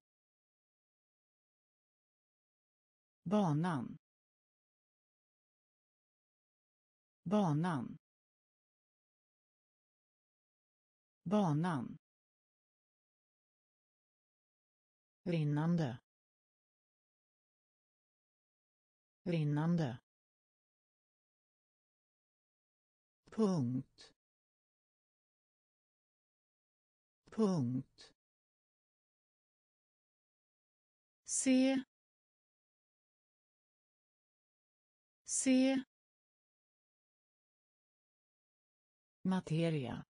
Banan. Banan. Banan. Rinnande. Rinnande. Punkt. Punkt. Se. Se. Materia.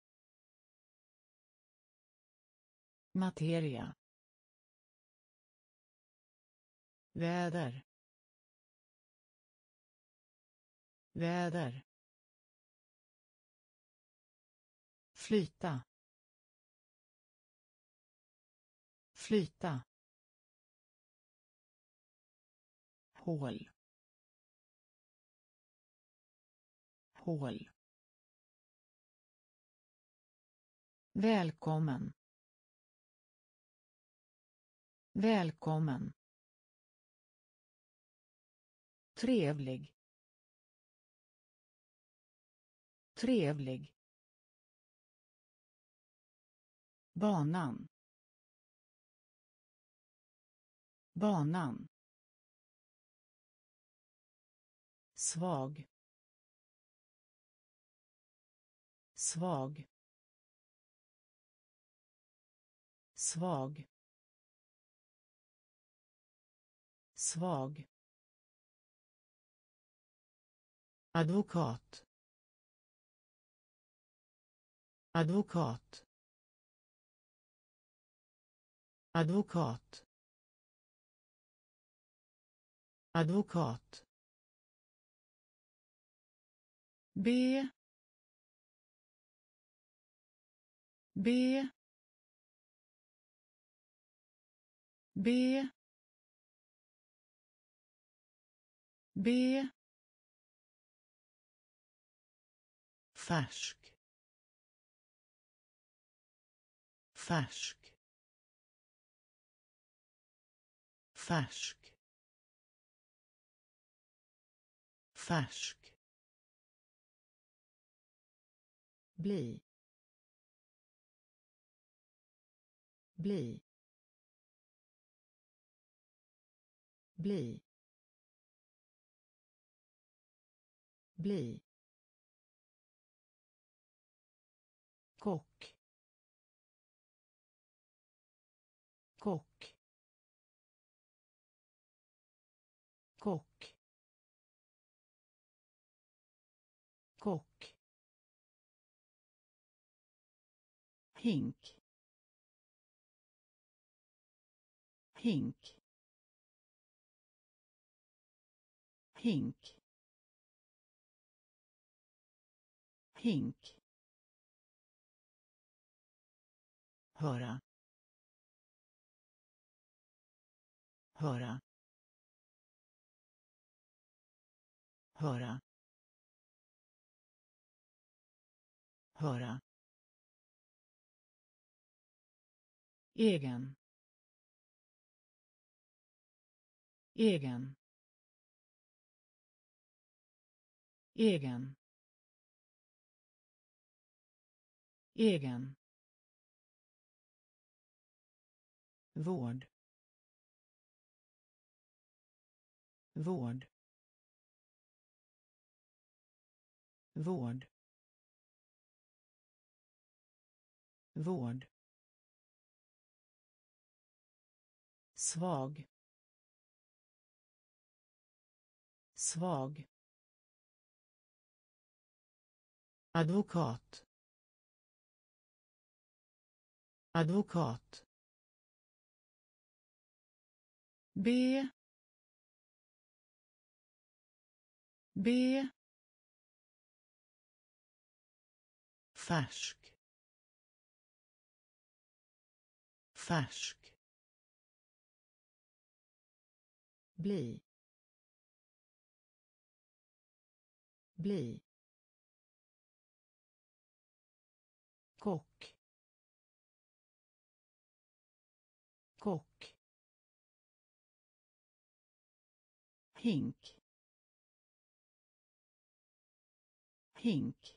Materia. Väder. Väder. Flyta. Flyta. Hål. Hål. Välkommen. Välkommen. Trevlig. Trevlig. Banan. Banan. Svag. Svag. Svag. Svag. Advokat. Advokat. Advokat. Advokat. B. B. B. B. Färsk. Färsk. Färsk. Färsk. Bli. Bli. Bli. Bli. Kock. Kock. Kock. Kock. Hink. Hink. Hink. Hink. Höra. Höra. Höra. Höra. Egen. Egen. Egen. Egen. Vård. Vård. Vård. Vård. Svag. Svag. Advokat. Advokat. B. B. Färsk. Färsk. Bli. Bli. Kock. Kock. Hink. Hink.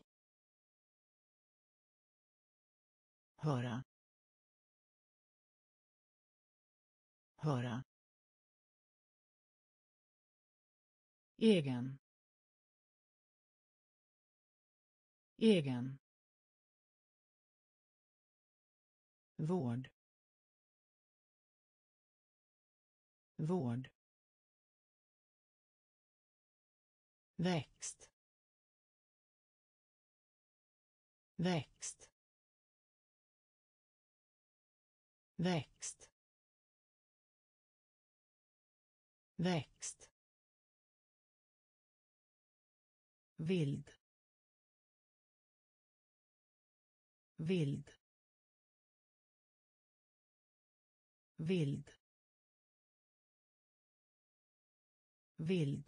Höra. Höra. Egen. Egen. Vård. Vård. Växt. Växt. Växt. Växt. Vild. Vild. Vild. Vild.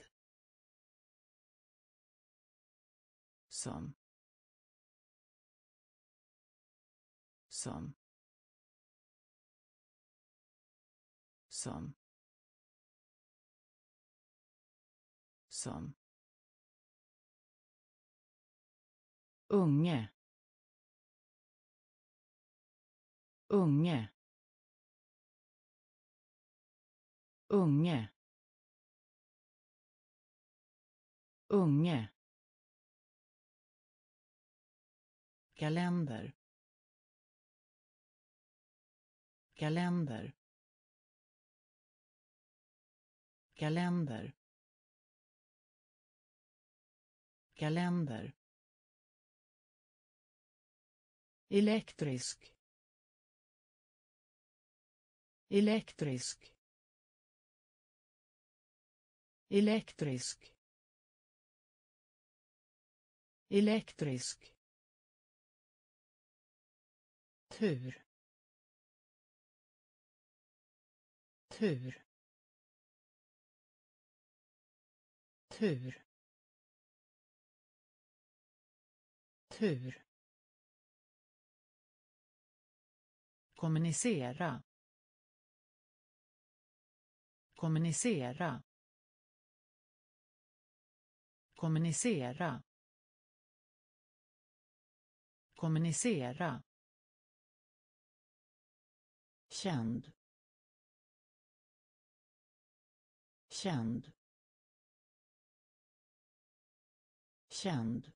Som. Som. Som. Som. Unge. Unge. Unge. Unge. Kalender. Kalender. Kalender. Kalender. Elektrisk. Elektrisk. Elektrisk. Elektrisk. Tur. Tur. Tur. Tur. Kommunicera. Kommunicera. Kommunicera. Kommunicera. Känd. Känd. Känd.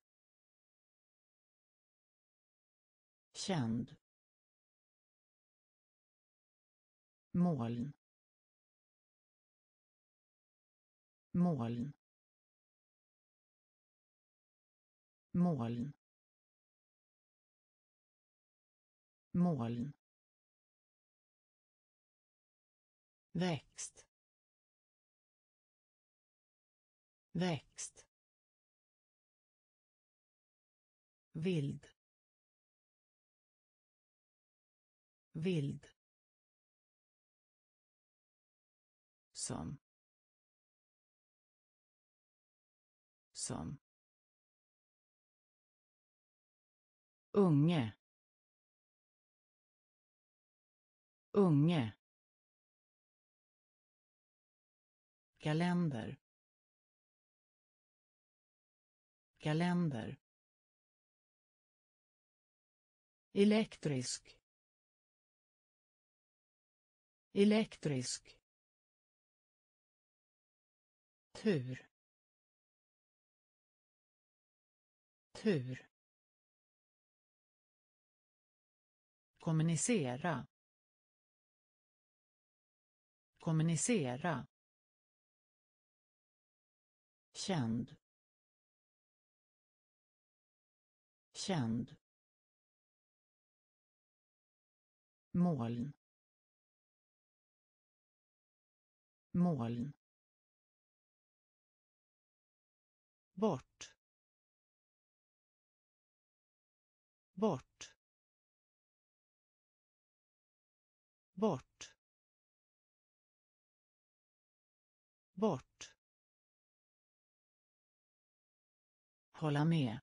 Känd. Moln. Moln. Moln. Moln. Växt. Växt. Vild. Vild. Som. Som. Unge. Unge. Kalender. Kalender. Elektrisk. Elektrisk. Tur. Tur. Kommunicera. Kommunicera. Känd. Känd. Moln. Moln. bort, bort, bort, bort, hålla med,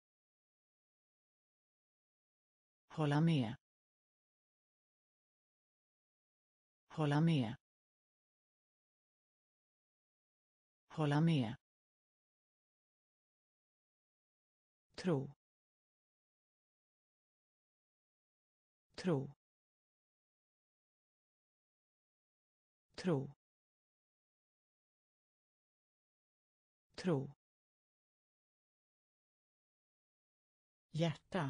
hålla med, hålla med, hålla med, tro, tro, tro, tro, hjärta,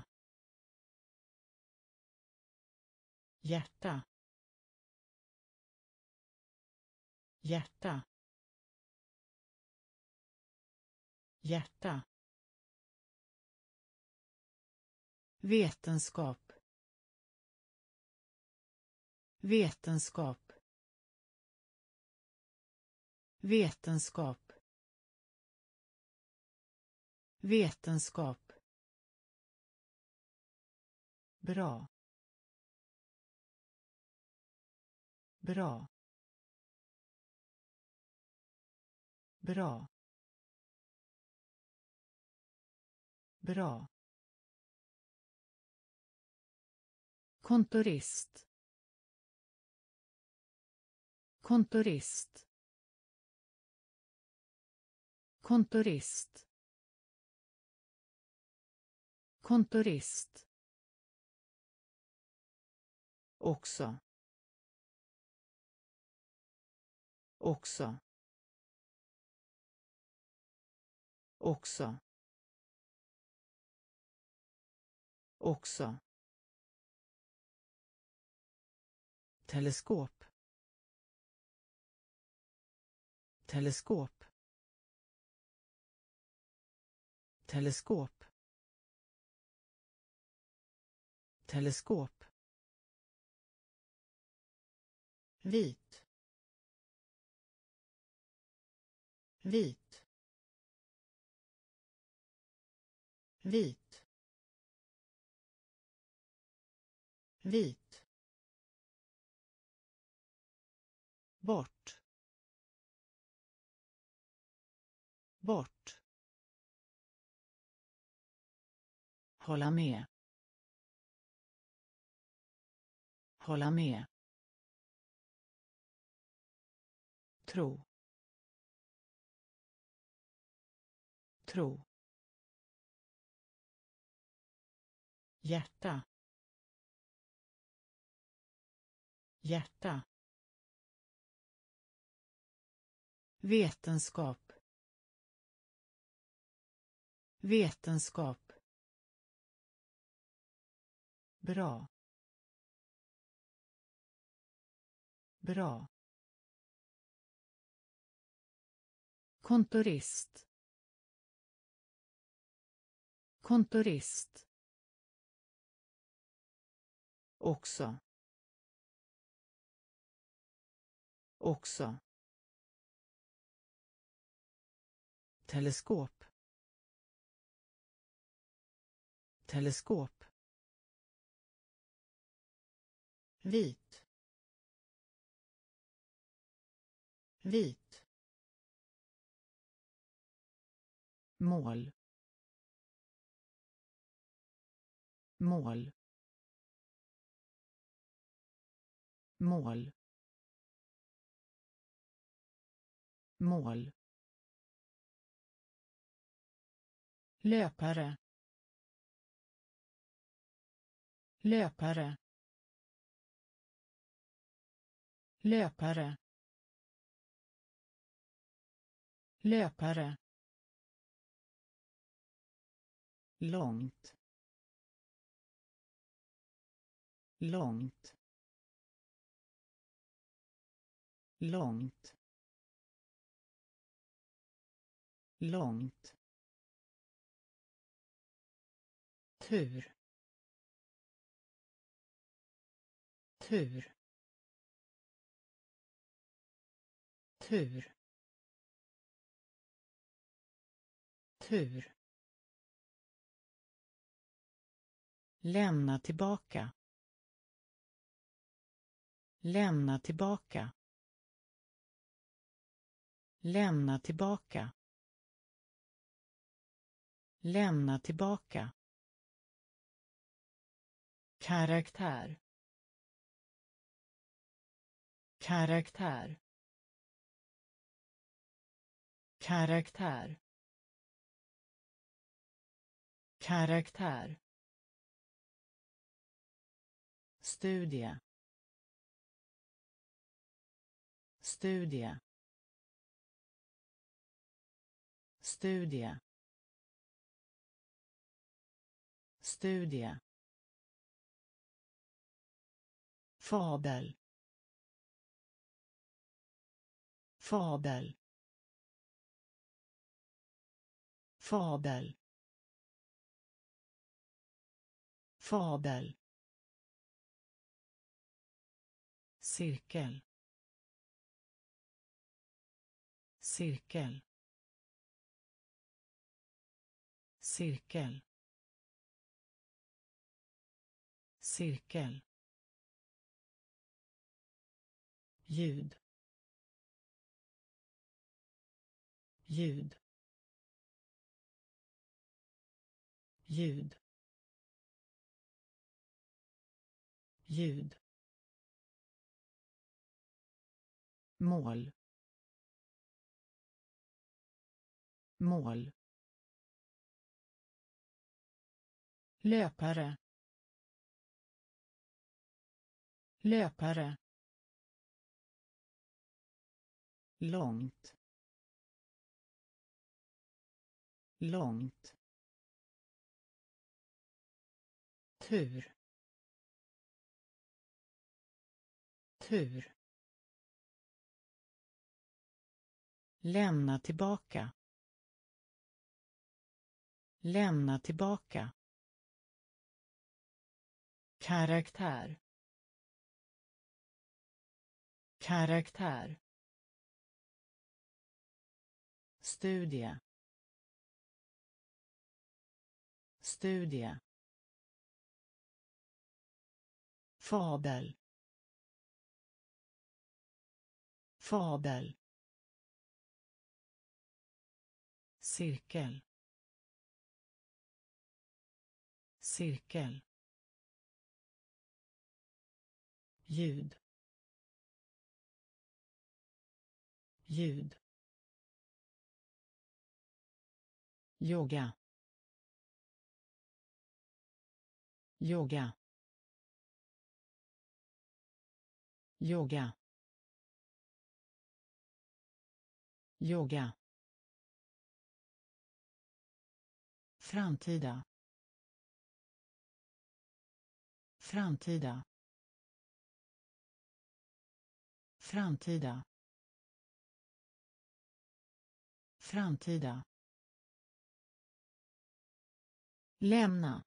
hjärta, hjärta, hjärta, vetenskap, vetenskap, vetenskap, vetenskap, bra, bra, bra, bra, kontorist, kontorist, kontorist, kontorist, också, också, också, också, teleskop, teleskop, teleskop, teleskop, vit, vit, vit, vit, bort, bort, hålla med, hålla med, tro, tro, hjärta, hjärta, vetenskap, vetenskap, bra, bra, kontorist, kontorist, också, också, teleskop, teleskop, vit, vit, mål, mål, mål, mål, löpare, löpare, löpare, löpare, långt, långt, långt, långt, tur, tur, tur, tur. Lämna tillbaka. Lämna tillbaka. Lämna tillbaka. Lämna tillbaka. Karaktär. Karaktär. Karaktär. Karaktär. Studie. Studie. Studie. Studie. Fabel. Fabel. Fabel. Fabel. Cirkel. Cirkel. Cirkel. Cirkel. Ljud. Ljud. Ljud. Ljud. Mål. Mål. Löpare. Löpare. Långt. Långt. Tur. Tur. Lämna tillbaka. Lämna tillbaka. Karaktär. Karaktär. Studie. Studie. Fabel. Fabel. Cirkel. Cirkel. Ljud. Ljud. Yoga. Yoga. Yoga. Yoga. Framtida. Framtida. Framtida. Framtida. Lämna.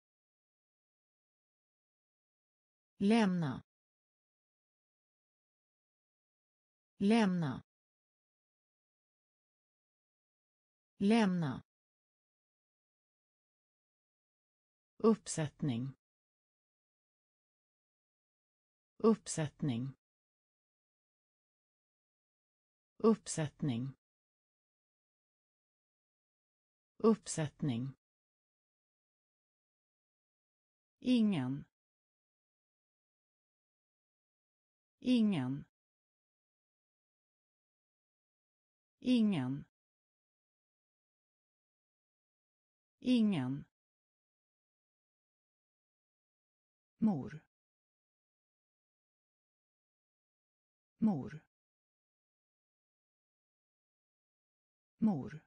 Lämna. Lämna. Lämna. Uppsättning. Uppsättning. Uppsättning. Uppsättning. Ingen. Ingen. Ingen. Ingen. Mor. Mor. Mor.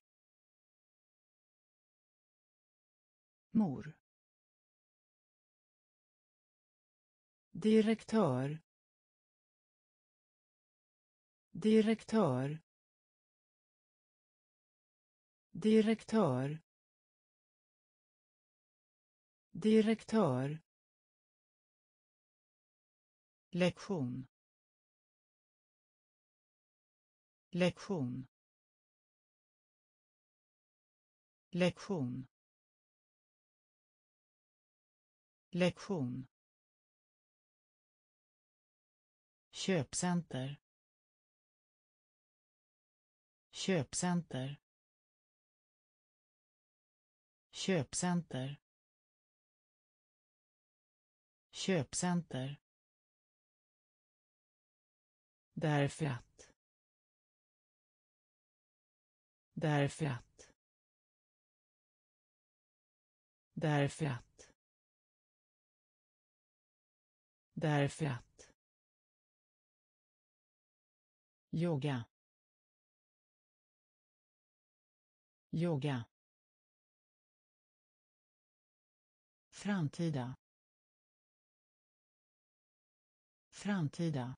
Mor. Direktör. Direktör. Direktör. Direktör. Lektion. Lektion. lektion, lektion, köpcenter, köpcenter, köpcenter, köpcenter, därför att, därför att, därför att, därför att, yoga, yoga, framtida, framtida,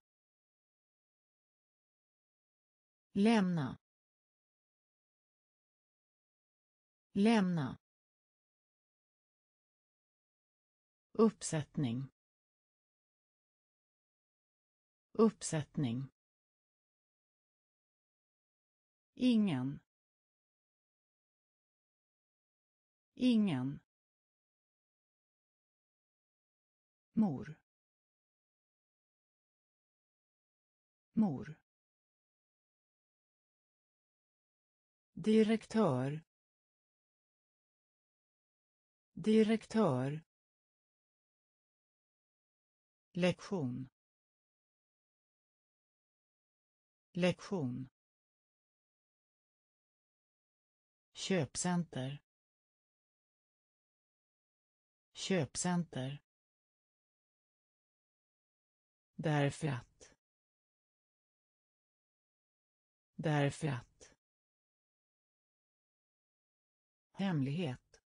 lämna, lämna, uppsättning, uppsättning, ingen, ingen, mor, mor, direktör, direktör, lektion, lektion, köpcenter, köpcenter, därför att, därför att, hemlighet,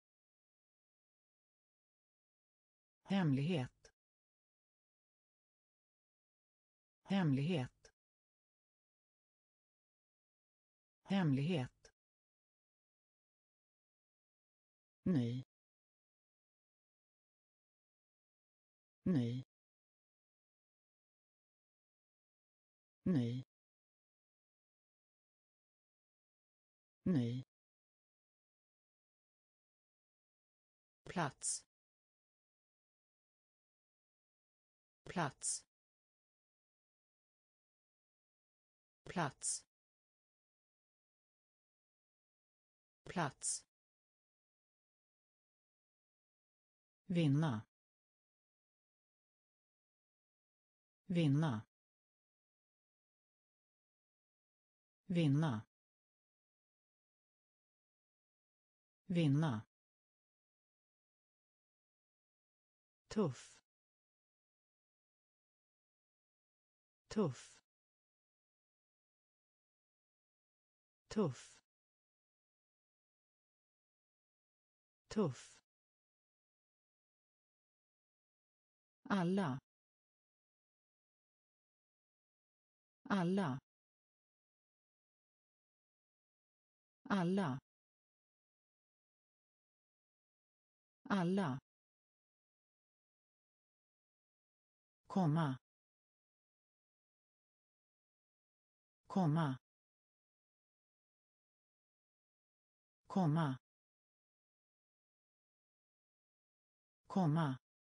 hemlighet, hemlighet, hemlighet, ny, ny, ny, ny, plats, plats, plats, plats, vinna, vinna, vinna, vinna, tuff, tuff, tuff, tuff, alla, alla, alla, alla, komma, komma, komma, komma,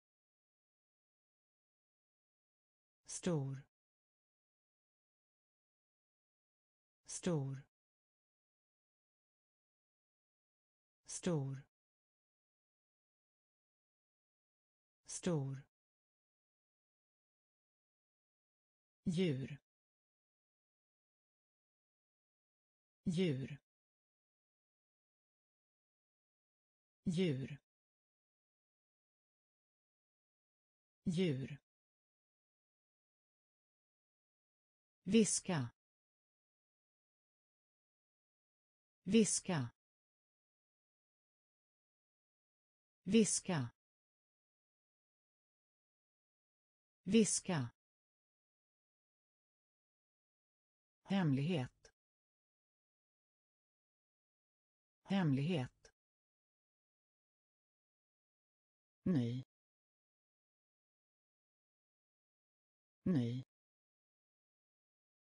stor, stor, stor, stor, djur, djur, djur, djur, viska, viska, viska, viska, hemlighet, hemlighet, ny, ny,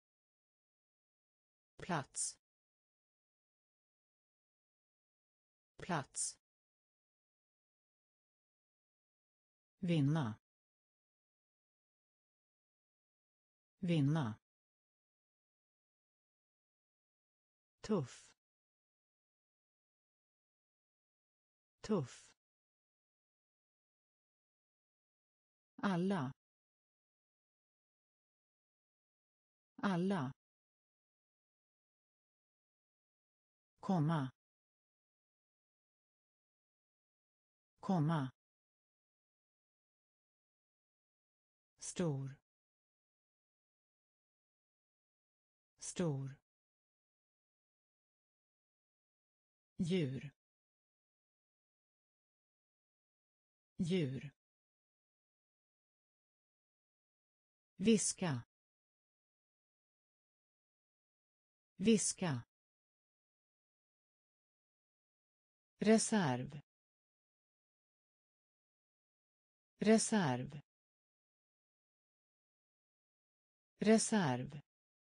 plats, plats, vinna, vinna, tuff, tuff, alla, alla, komma, komma, stor, stor, djur, djur, viska, viska, reserv, reserv, reserv,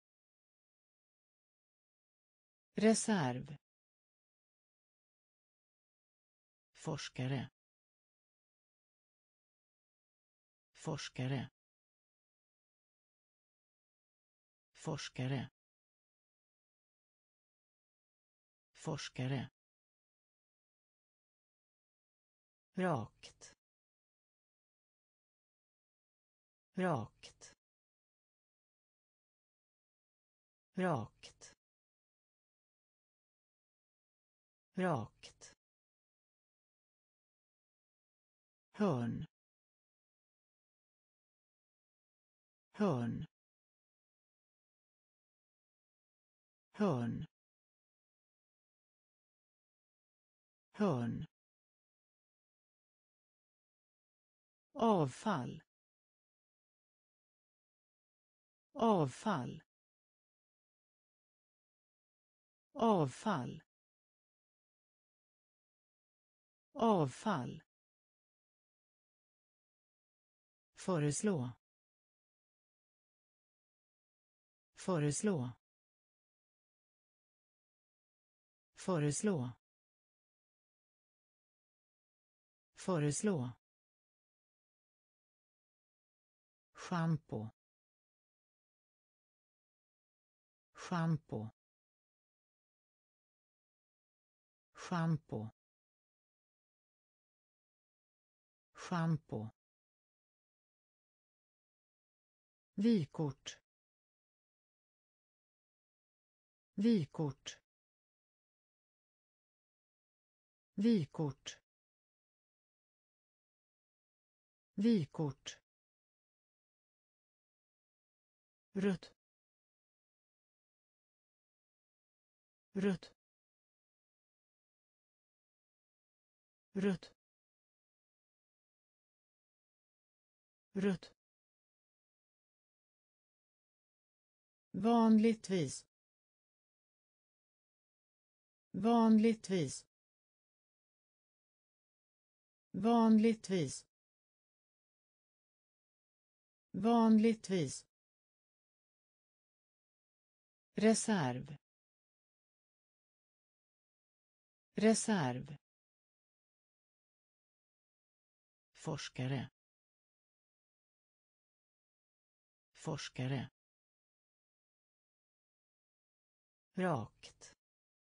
reserv, forskare, forskare, forskare, forskare, rakt, rakt, rakt, rakt, hörn, hörn, hörn, hörn, avfall, avfall, avfall, avfall, föreslå, föreslå, föreslå, föreslå, shampoo, shampoo, shampoo, shampoo, vykort, vykort, vykort, vykort, rött, rött, rött, rött, vanligtvis, vanligtvis, vanligtvis, vanligtvis, reserv, reserv, forskare, forskare, rakt,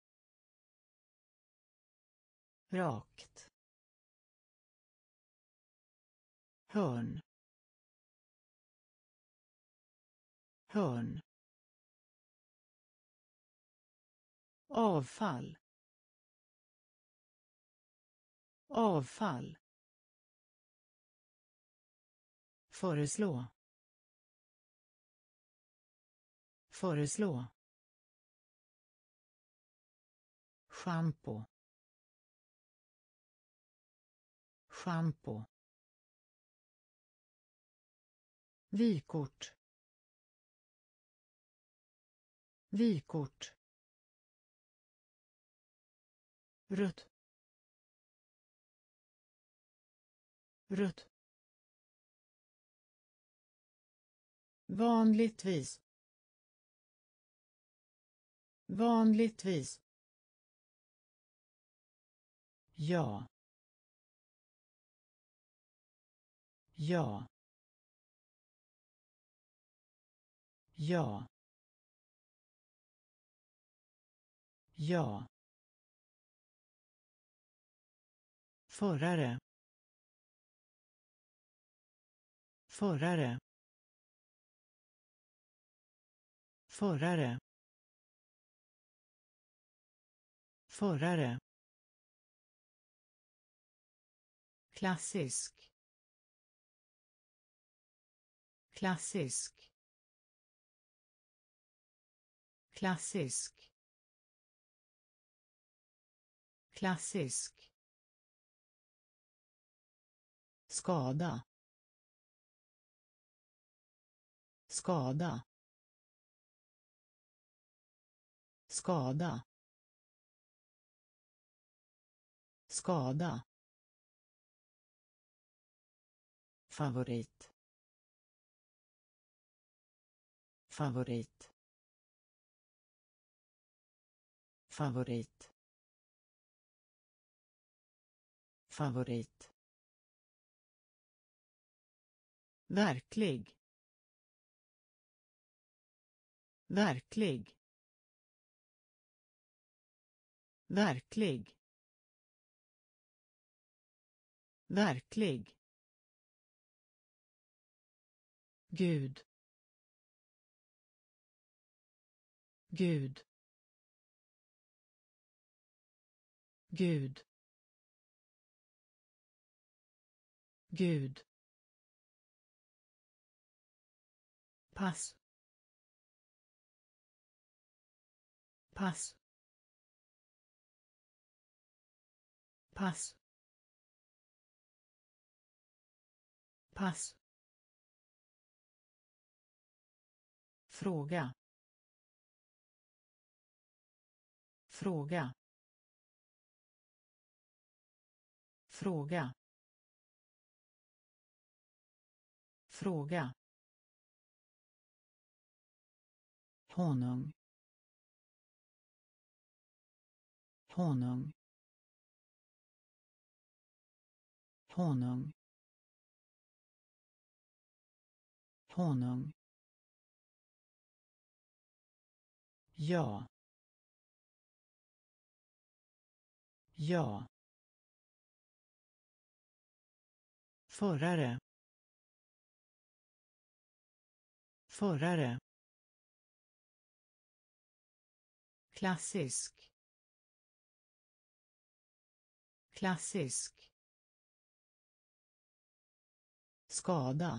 rakt, hörn, hörn, avfall, avfall, föreslå, föreslå, shampoo, shampoo, vykort, vykort, rött, rött, vanligtvis, vanligtvis, Ja. Ja. Ja. Ja. Förare. Förare. Förare. Förare. Klassisk. Klassisk. Klassisk. Klassisk. Skada. Skada. Skada. Skada. Favorit. Favorit. Favorit. Favorit. Verklig. Verklig. Verklig. Verklig. Gud. Gud. Gud. Gud. Pass. Pass. Pass. Pass. Fråga. Fråga. Fråga. Fråga. Honung. Honung. Honung. Honung. Ja. Ja. Förare. Förare. Klassisk. Klassisk. Skada.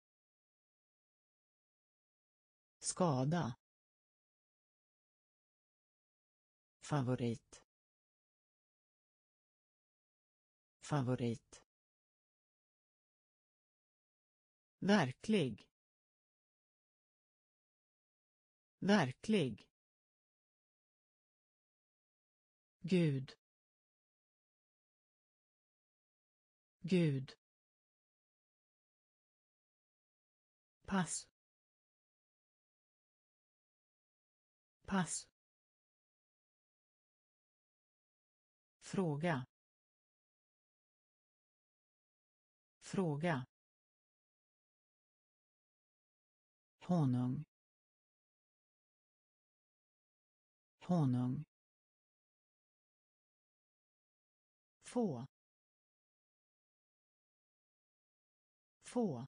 Skada. Favorit. Favorit. Verklig. Verklig. Gud. Gud. Pass. Pass. Fråga. Fråga. Honung. Honung. Få. Få.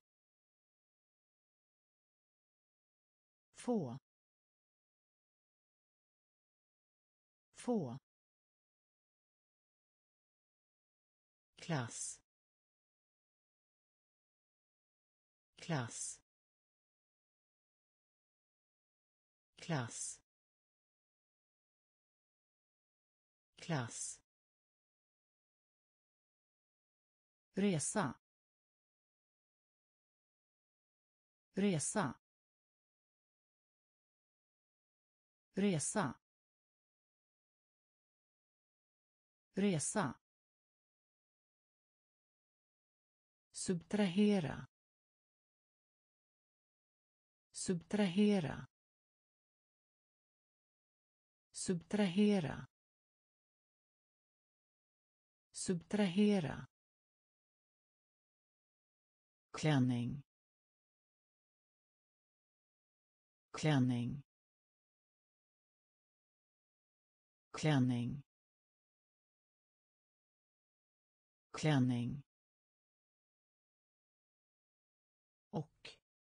Få. Få. Klass. Klass. Klass. Klass. Resa. Resa. Resa. Resa. Subtrahera. Subtrahera. Subtrahera. subtrahera, klänning, klänning, klänning, klänning, och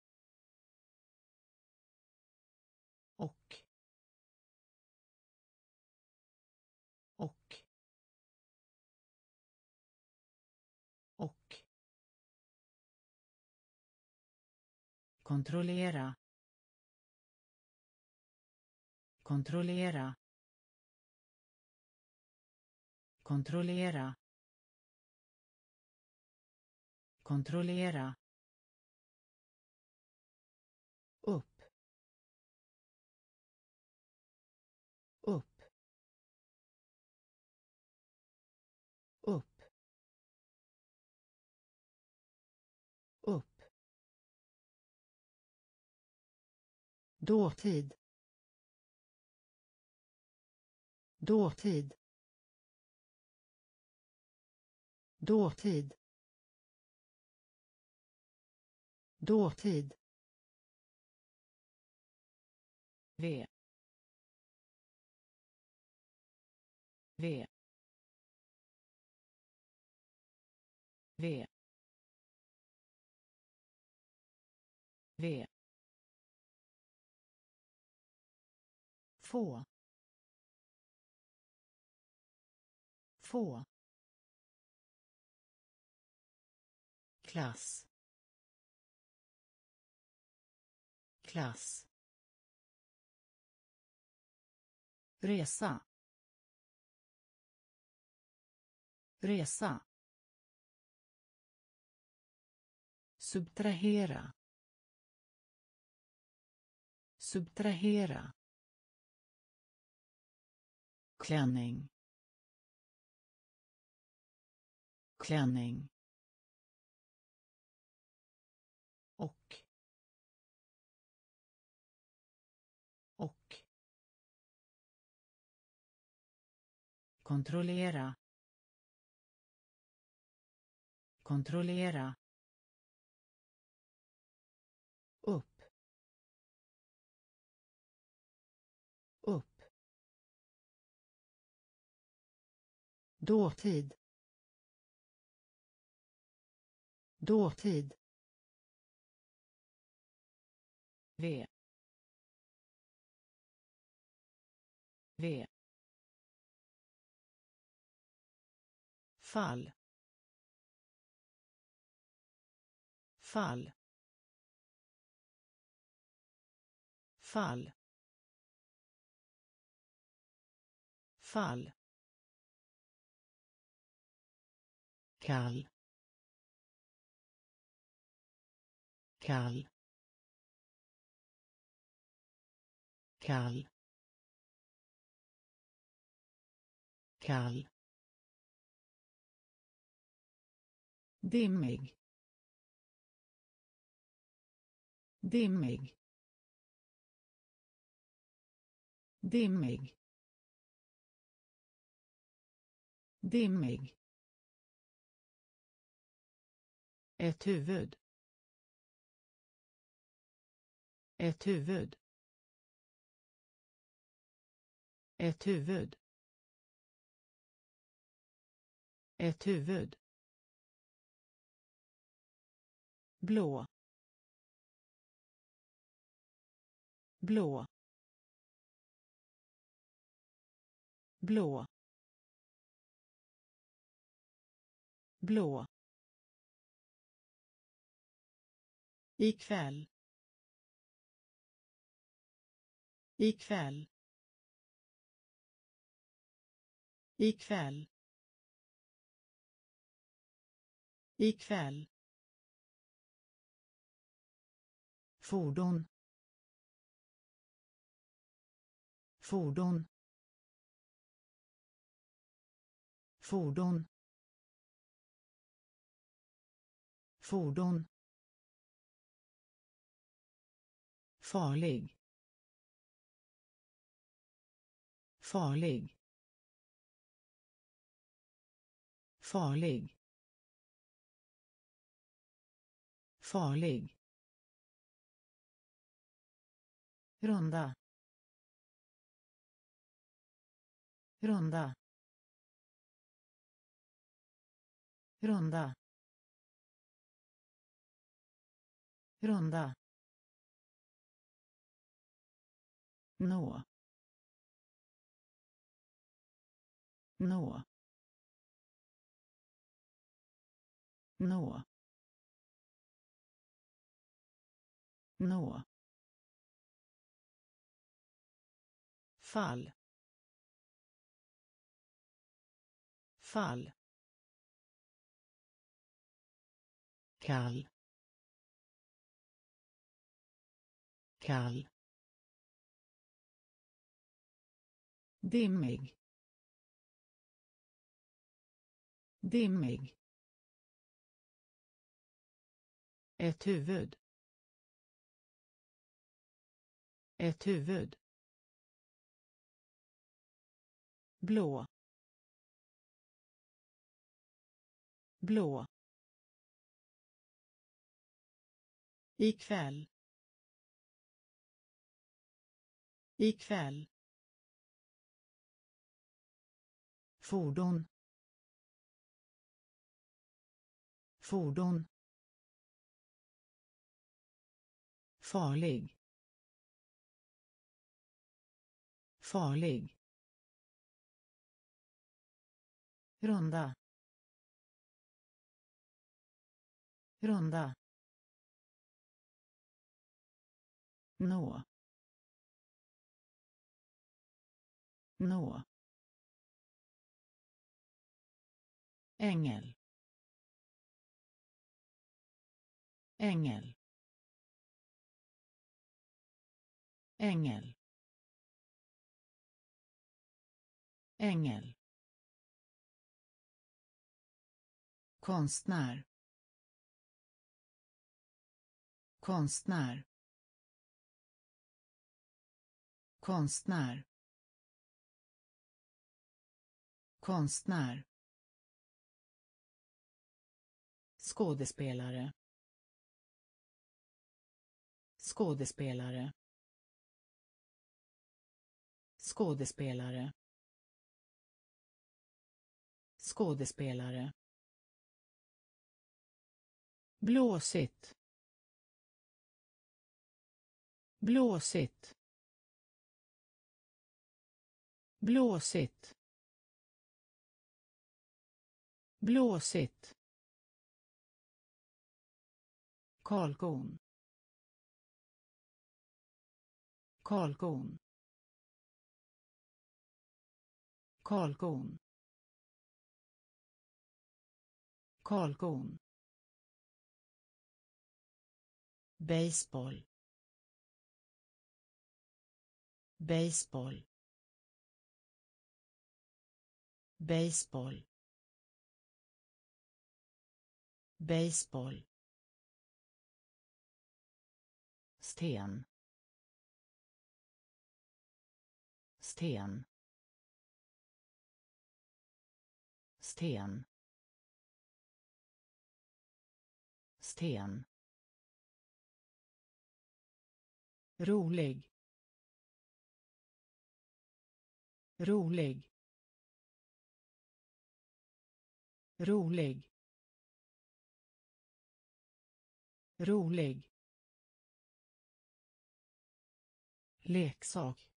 och och och kontrollera, kontrollera, kontrollera, kontrollera, upp, upp, upp, upp, dåtid, dåtid, dåtid, dåtid, V, V, V, V, få, få, klass, klass, resa, resa, subtrahera, subtrahera, klänning, klänning, och och kontrollera, kontrollera, upp, upp, dåtid, dåtid, V, V, fall, fall, fall, fall, kall, kall, kall, kall, dimmig, dimmig, dimmig, dimmig, ett huvud, ett huvud, ett huvud, ett huvud, blå, blå, blå, blå, ikväll, ikväll, ikväll, ikväll, fordon, fordon, fordon, fordon, farlig, farlig, farlig, farlig, runda, runda, runda, runda, nå, nå, nå, nå, fall, fall, kall, kall, dimmig, dimmig, ett huvud, ett huvud, blå, blå, ikväll, ikväll, fordon, fordon, farlig, farlig, runda, runda, nå, nå, ängel, ängel, ängel, ängel, konstnär, konstnär, konstnär, konstnär, skådespelare, skådespelare, skådespelare, skådespelare, blåsigt, blåsigt, blåsigt, blåsigt, kalkon, kalkon, kalkon, kalkon, baseball, baseball, baseball, baseball, sten, sten, sten, sten, rolig, rolig, rolig, rolig, leksak,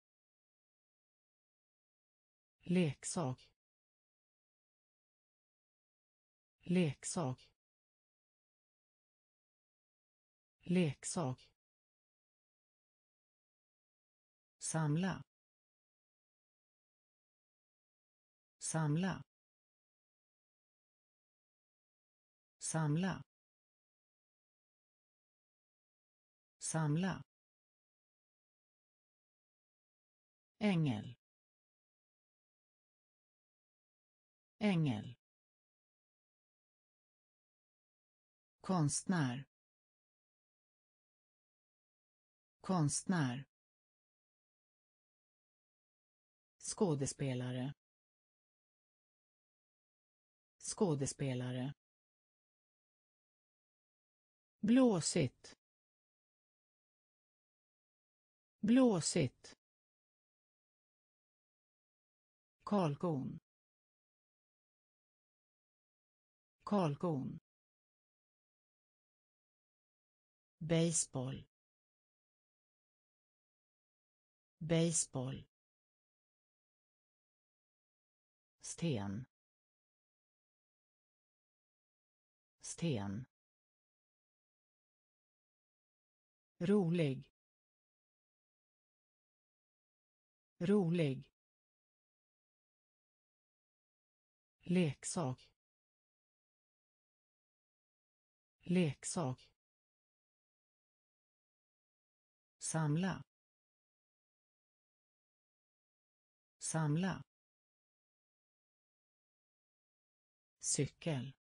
leksak, leksak, leksak, samla, samla, samla, samla, ängel, ängel, konstnär, konstnär, skådespelare, skådespelare, blåsigt, blåsigt, kalkon, kalkon, baseball, baseball, sten, sten, rolig, rolig, leksak, leksak, samla, samla, cykel,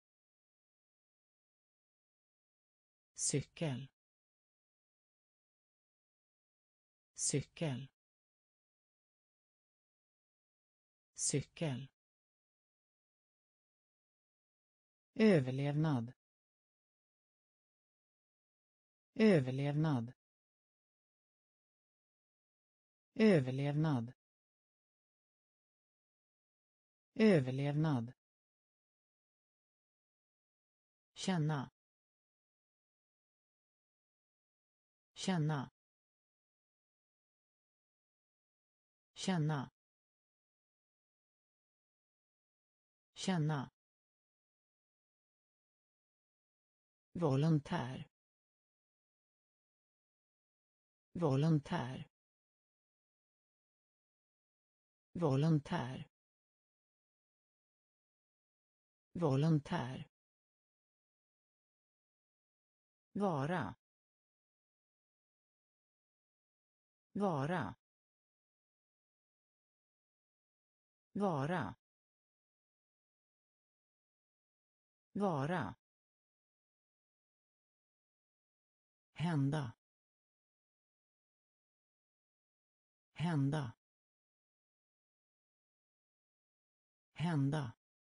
cykel, cykel, cykel, överlevnad, överlevnad, överlevnad, överlevnad, känna, känna, känna, känna, volontär, volontär, volontär, volontär, vara, vara, vara, vara, hända, hända, hända,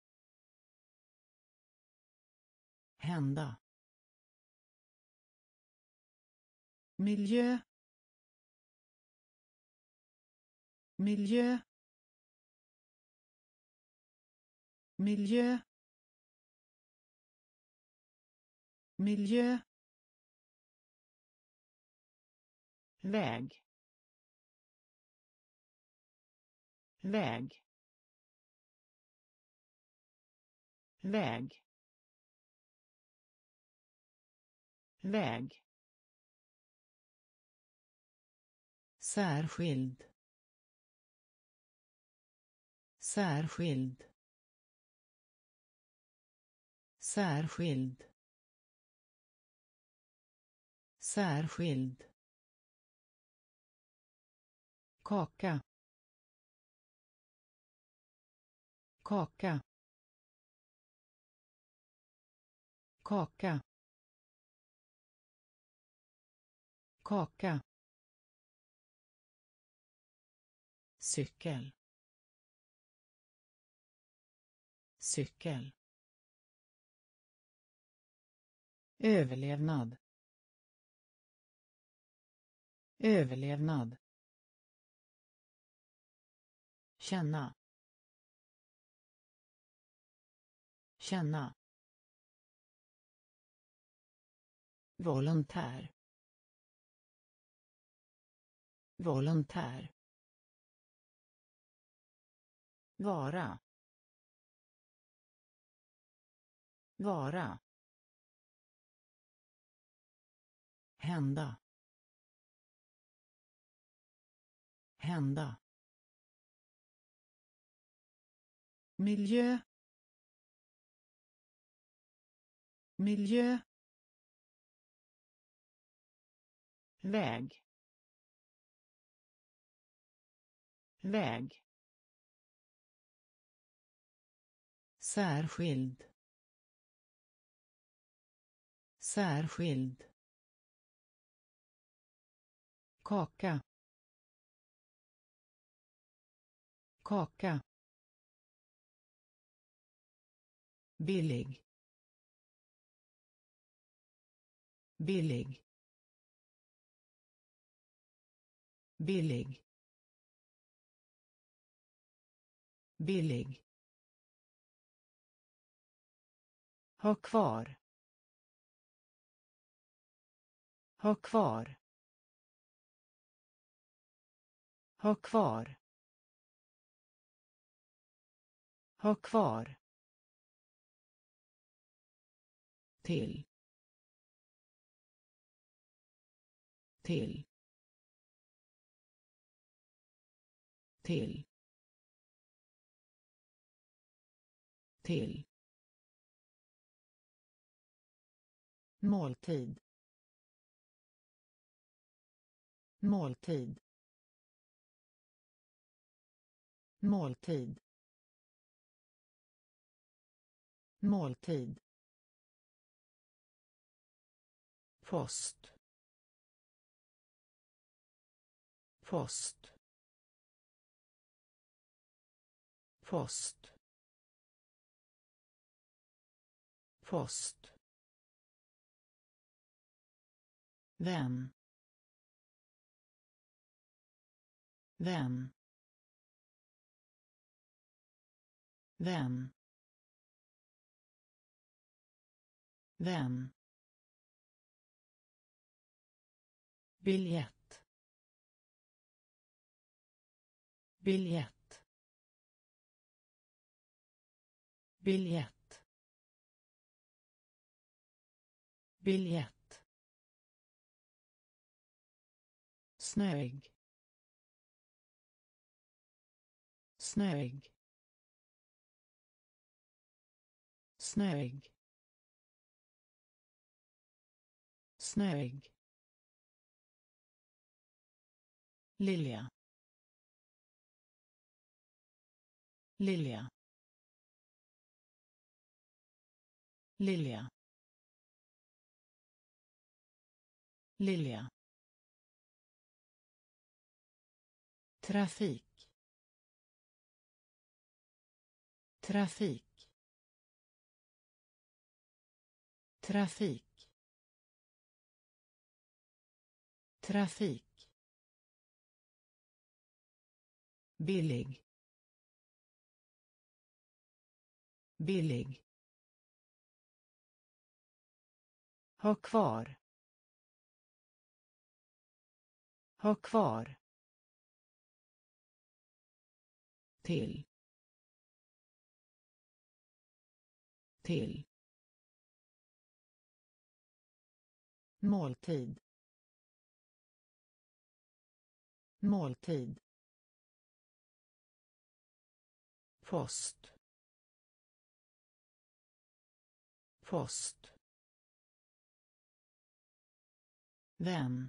hända, miljö, miljö, miljö, miljö, väg, väg, väg, väg, särskild, särskild, särskild, särskild, kaka, kaka, kaka, kaka, cykel, cykel, överlevnad, överlevnad, känna, känna, volontär, volontär, vara, vara, hända, hända, miljö, miljö, väg, väg, särskild, särskild, kaka, kaka, billig, billig, billig, billig, ha kvar, ha kvar, ha kvar, ha kvar, till, till, till, till, måltid, måltid, måltid, måltid, post, post, post, post, vän, vän, vän, vän, biljett, biljett, biljett, biljett, snöig, snöig, snöig, snöig, Lilja, Lilja, Lilja, Lilja, trafik, trafik, trafik, trafik, billig, billig, ha kvar, ha kvar, till, till, måltid, måltid, post, post, vän,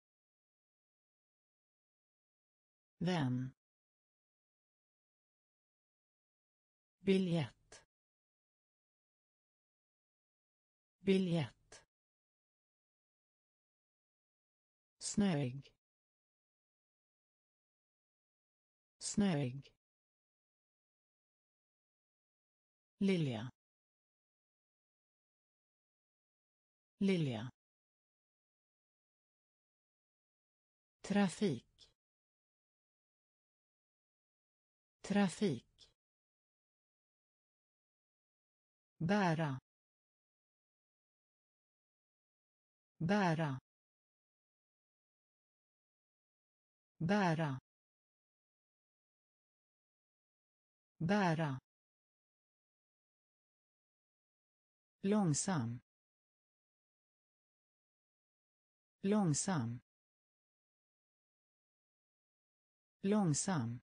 vän, biljett, biljett, snöig, snöig, Lilja, Lilja, trafik, trafik, bära, bära, bära, bära, långsam, långsam, långsam,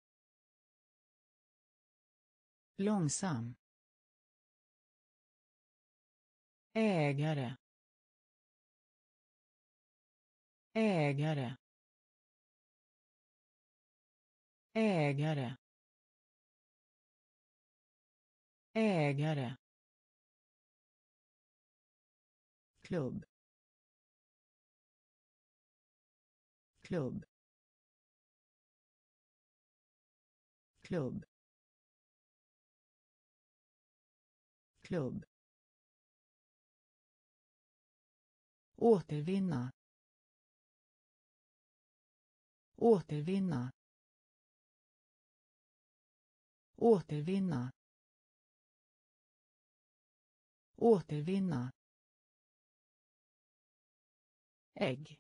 långsam, ägare, ägare, ägare, ägare, klubb, klubb, klubb, klubb, återvinna, återvinna, återvinna, återvinna, ägg,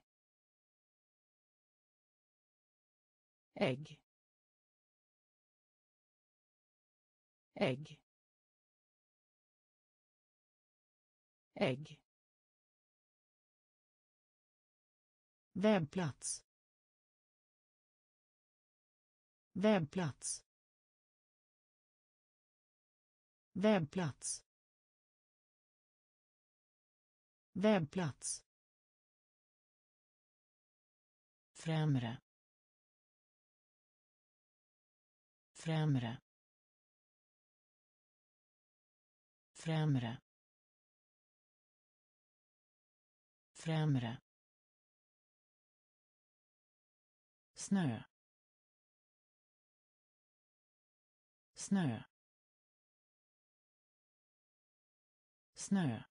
ägg, ägg, ägg, webbplats, webbplats, webbplats, webbplats, främre, främre, främre, främre, snö, snö, snö,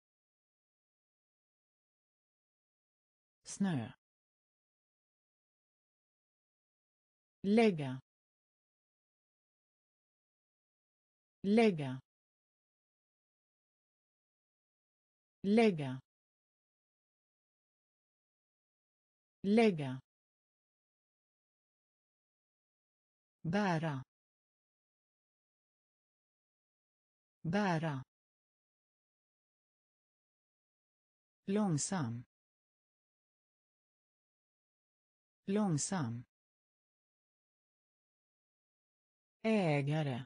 snö, lägga, lägga, lägga, lägga, bära, bära, långsam, långsam, ägare,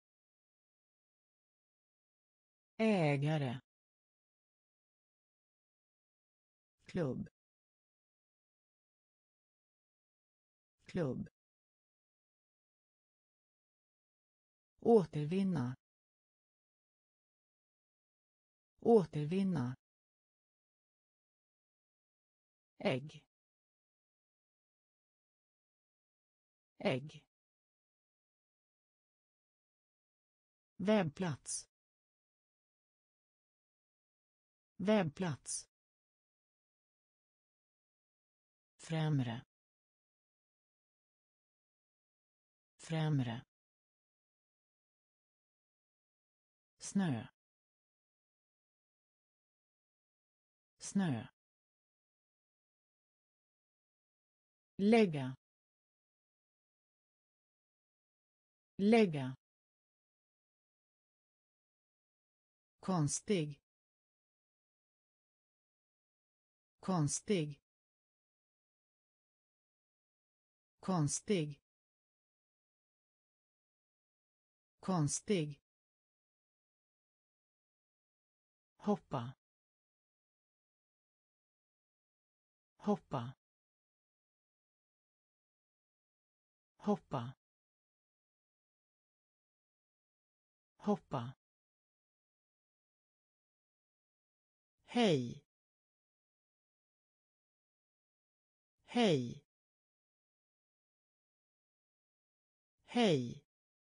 ägare, klubb, klubb, återvinna, återvinna, ägg, ägg, webbplats, webbplats, främre, främre, snö, snö, lägga, lägga, konstig, konstig, konstig, konstig, hoppa, hoppa, hoppa, hoppa, hej, hej, hej,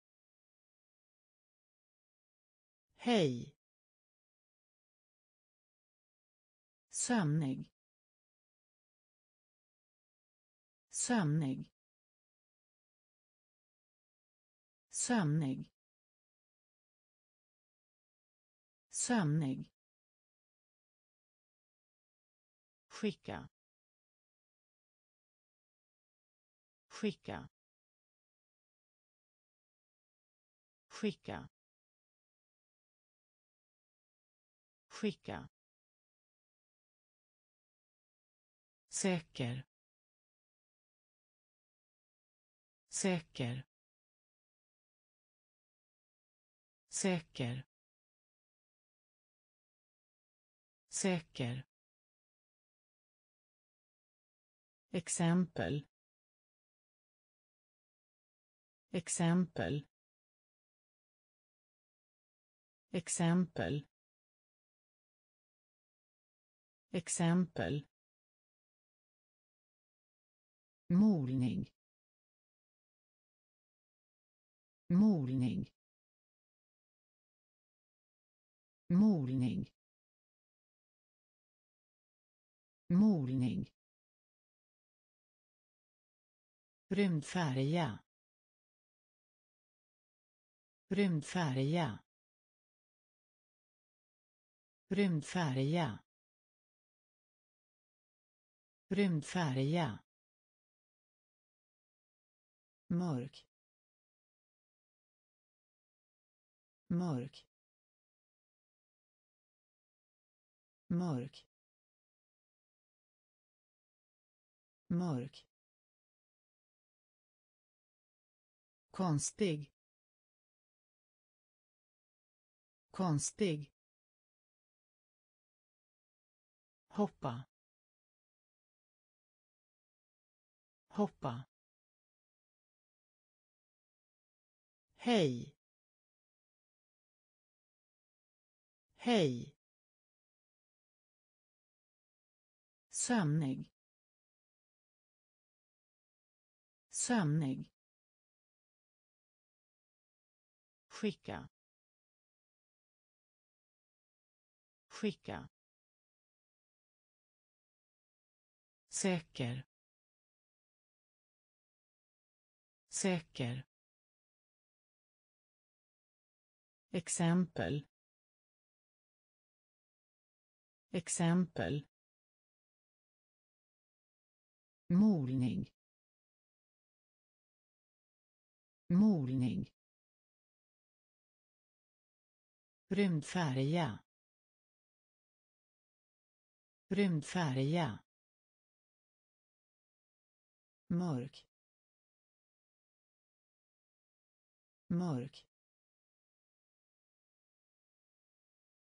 hej, sömnig, sömnig, sömnig, sömnig, skicka, skicka, skicka, skicka, säker, säker, säker, säker, exempel, exempel, exempel, exempel, molning, molning, molning, molning, rymdfärja, rymdfärja, rymdfärja, rymdfärja, mörk, mörk, mörk, mörk, konstig, konstig, hoppa, hoppa, hej, hej, sömnig, sömnig, skicka, skicka, säker, säker, exempel, exempel, molning, molning, rymdfärja, rymdfärja, mörk, mörk,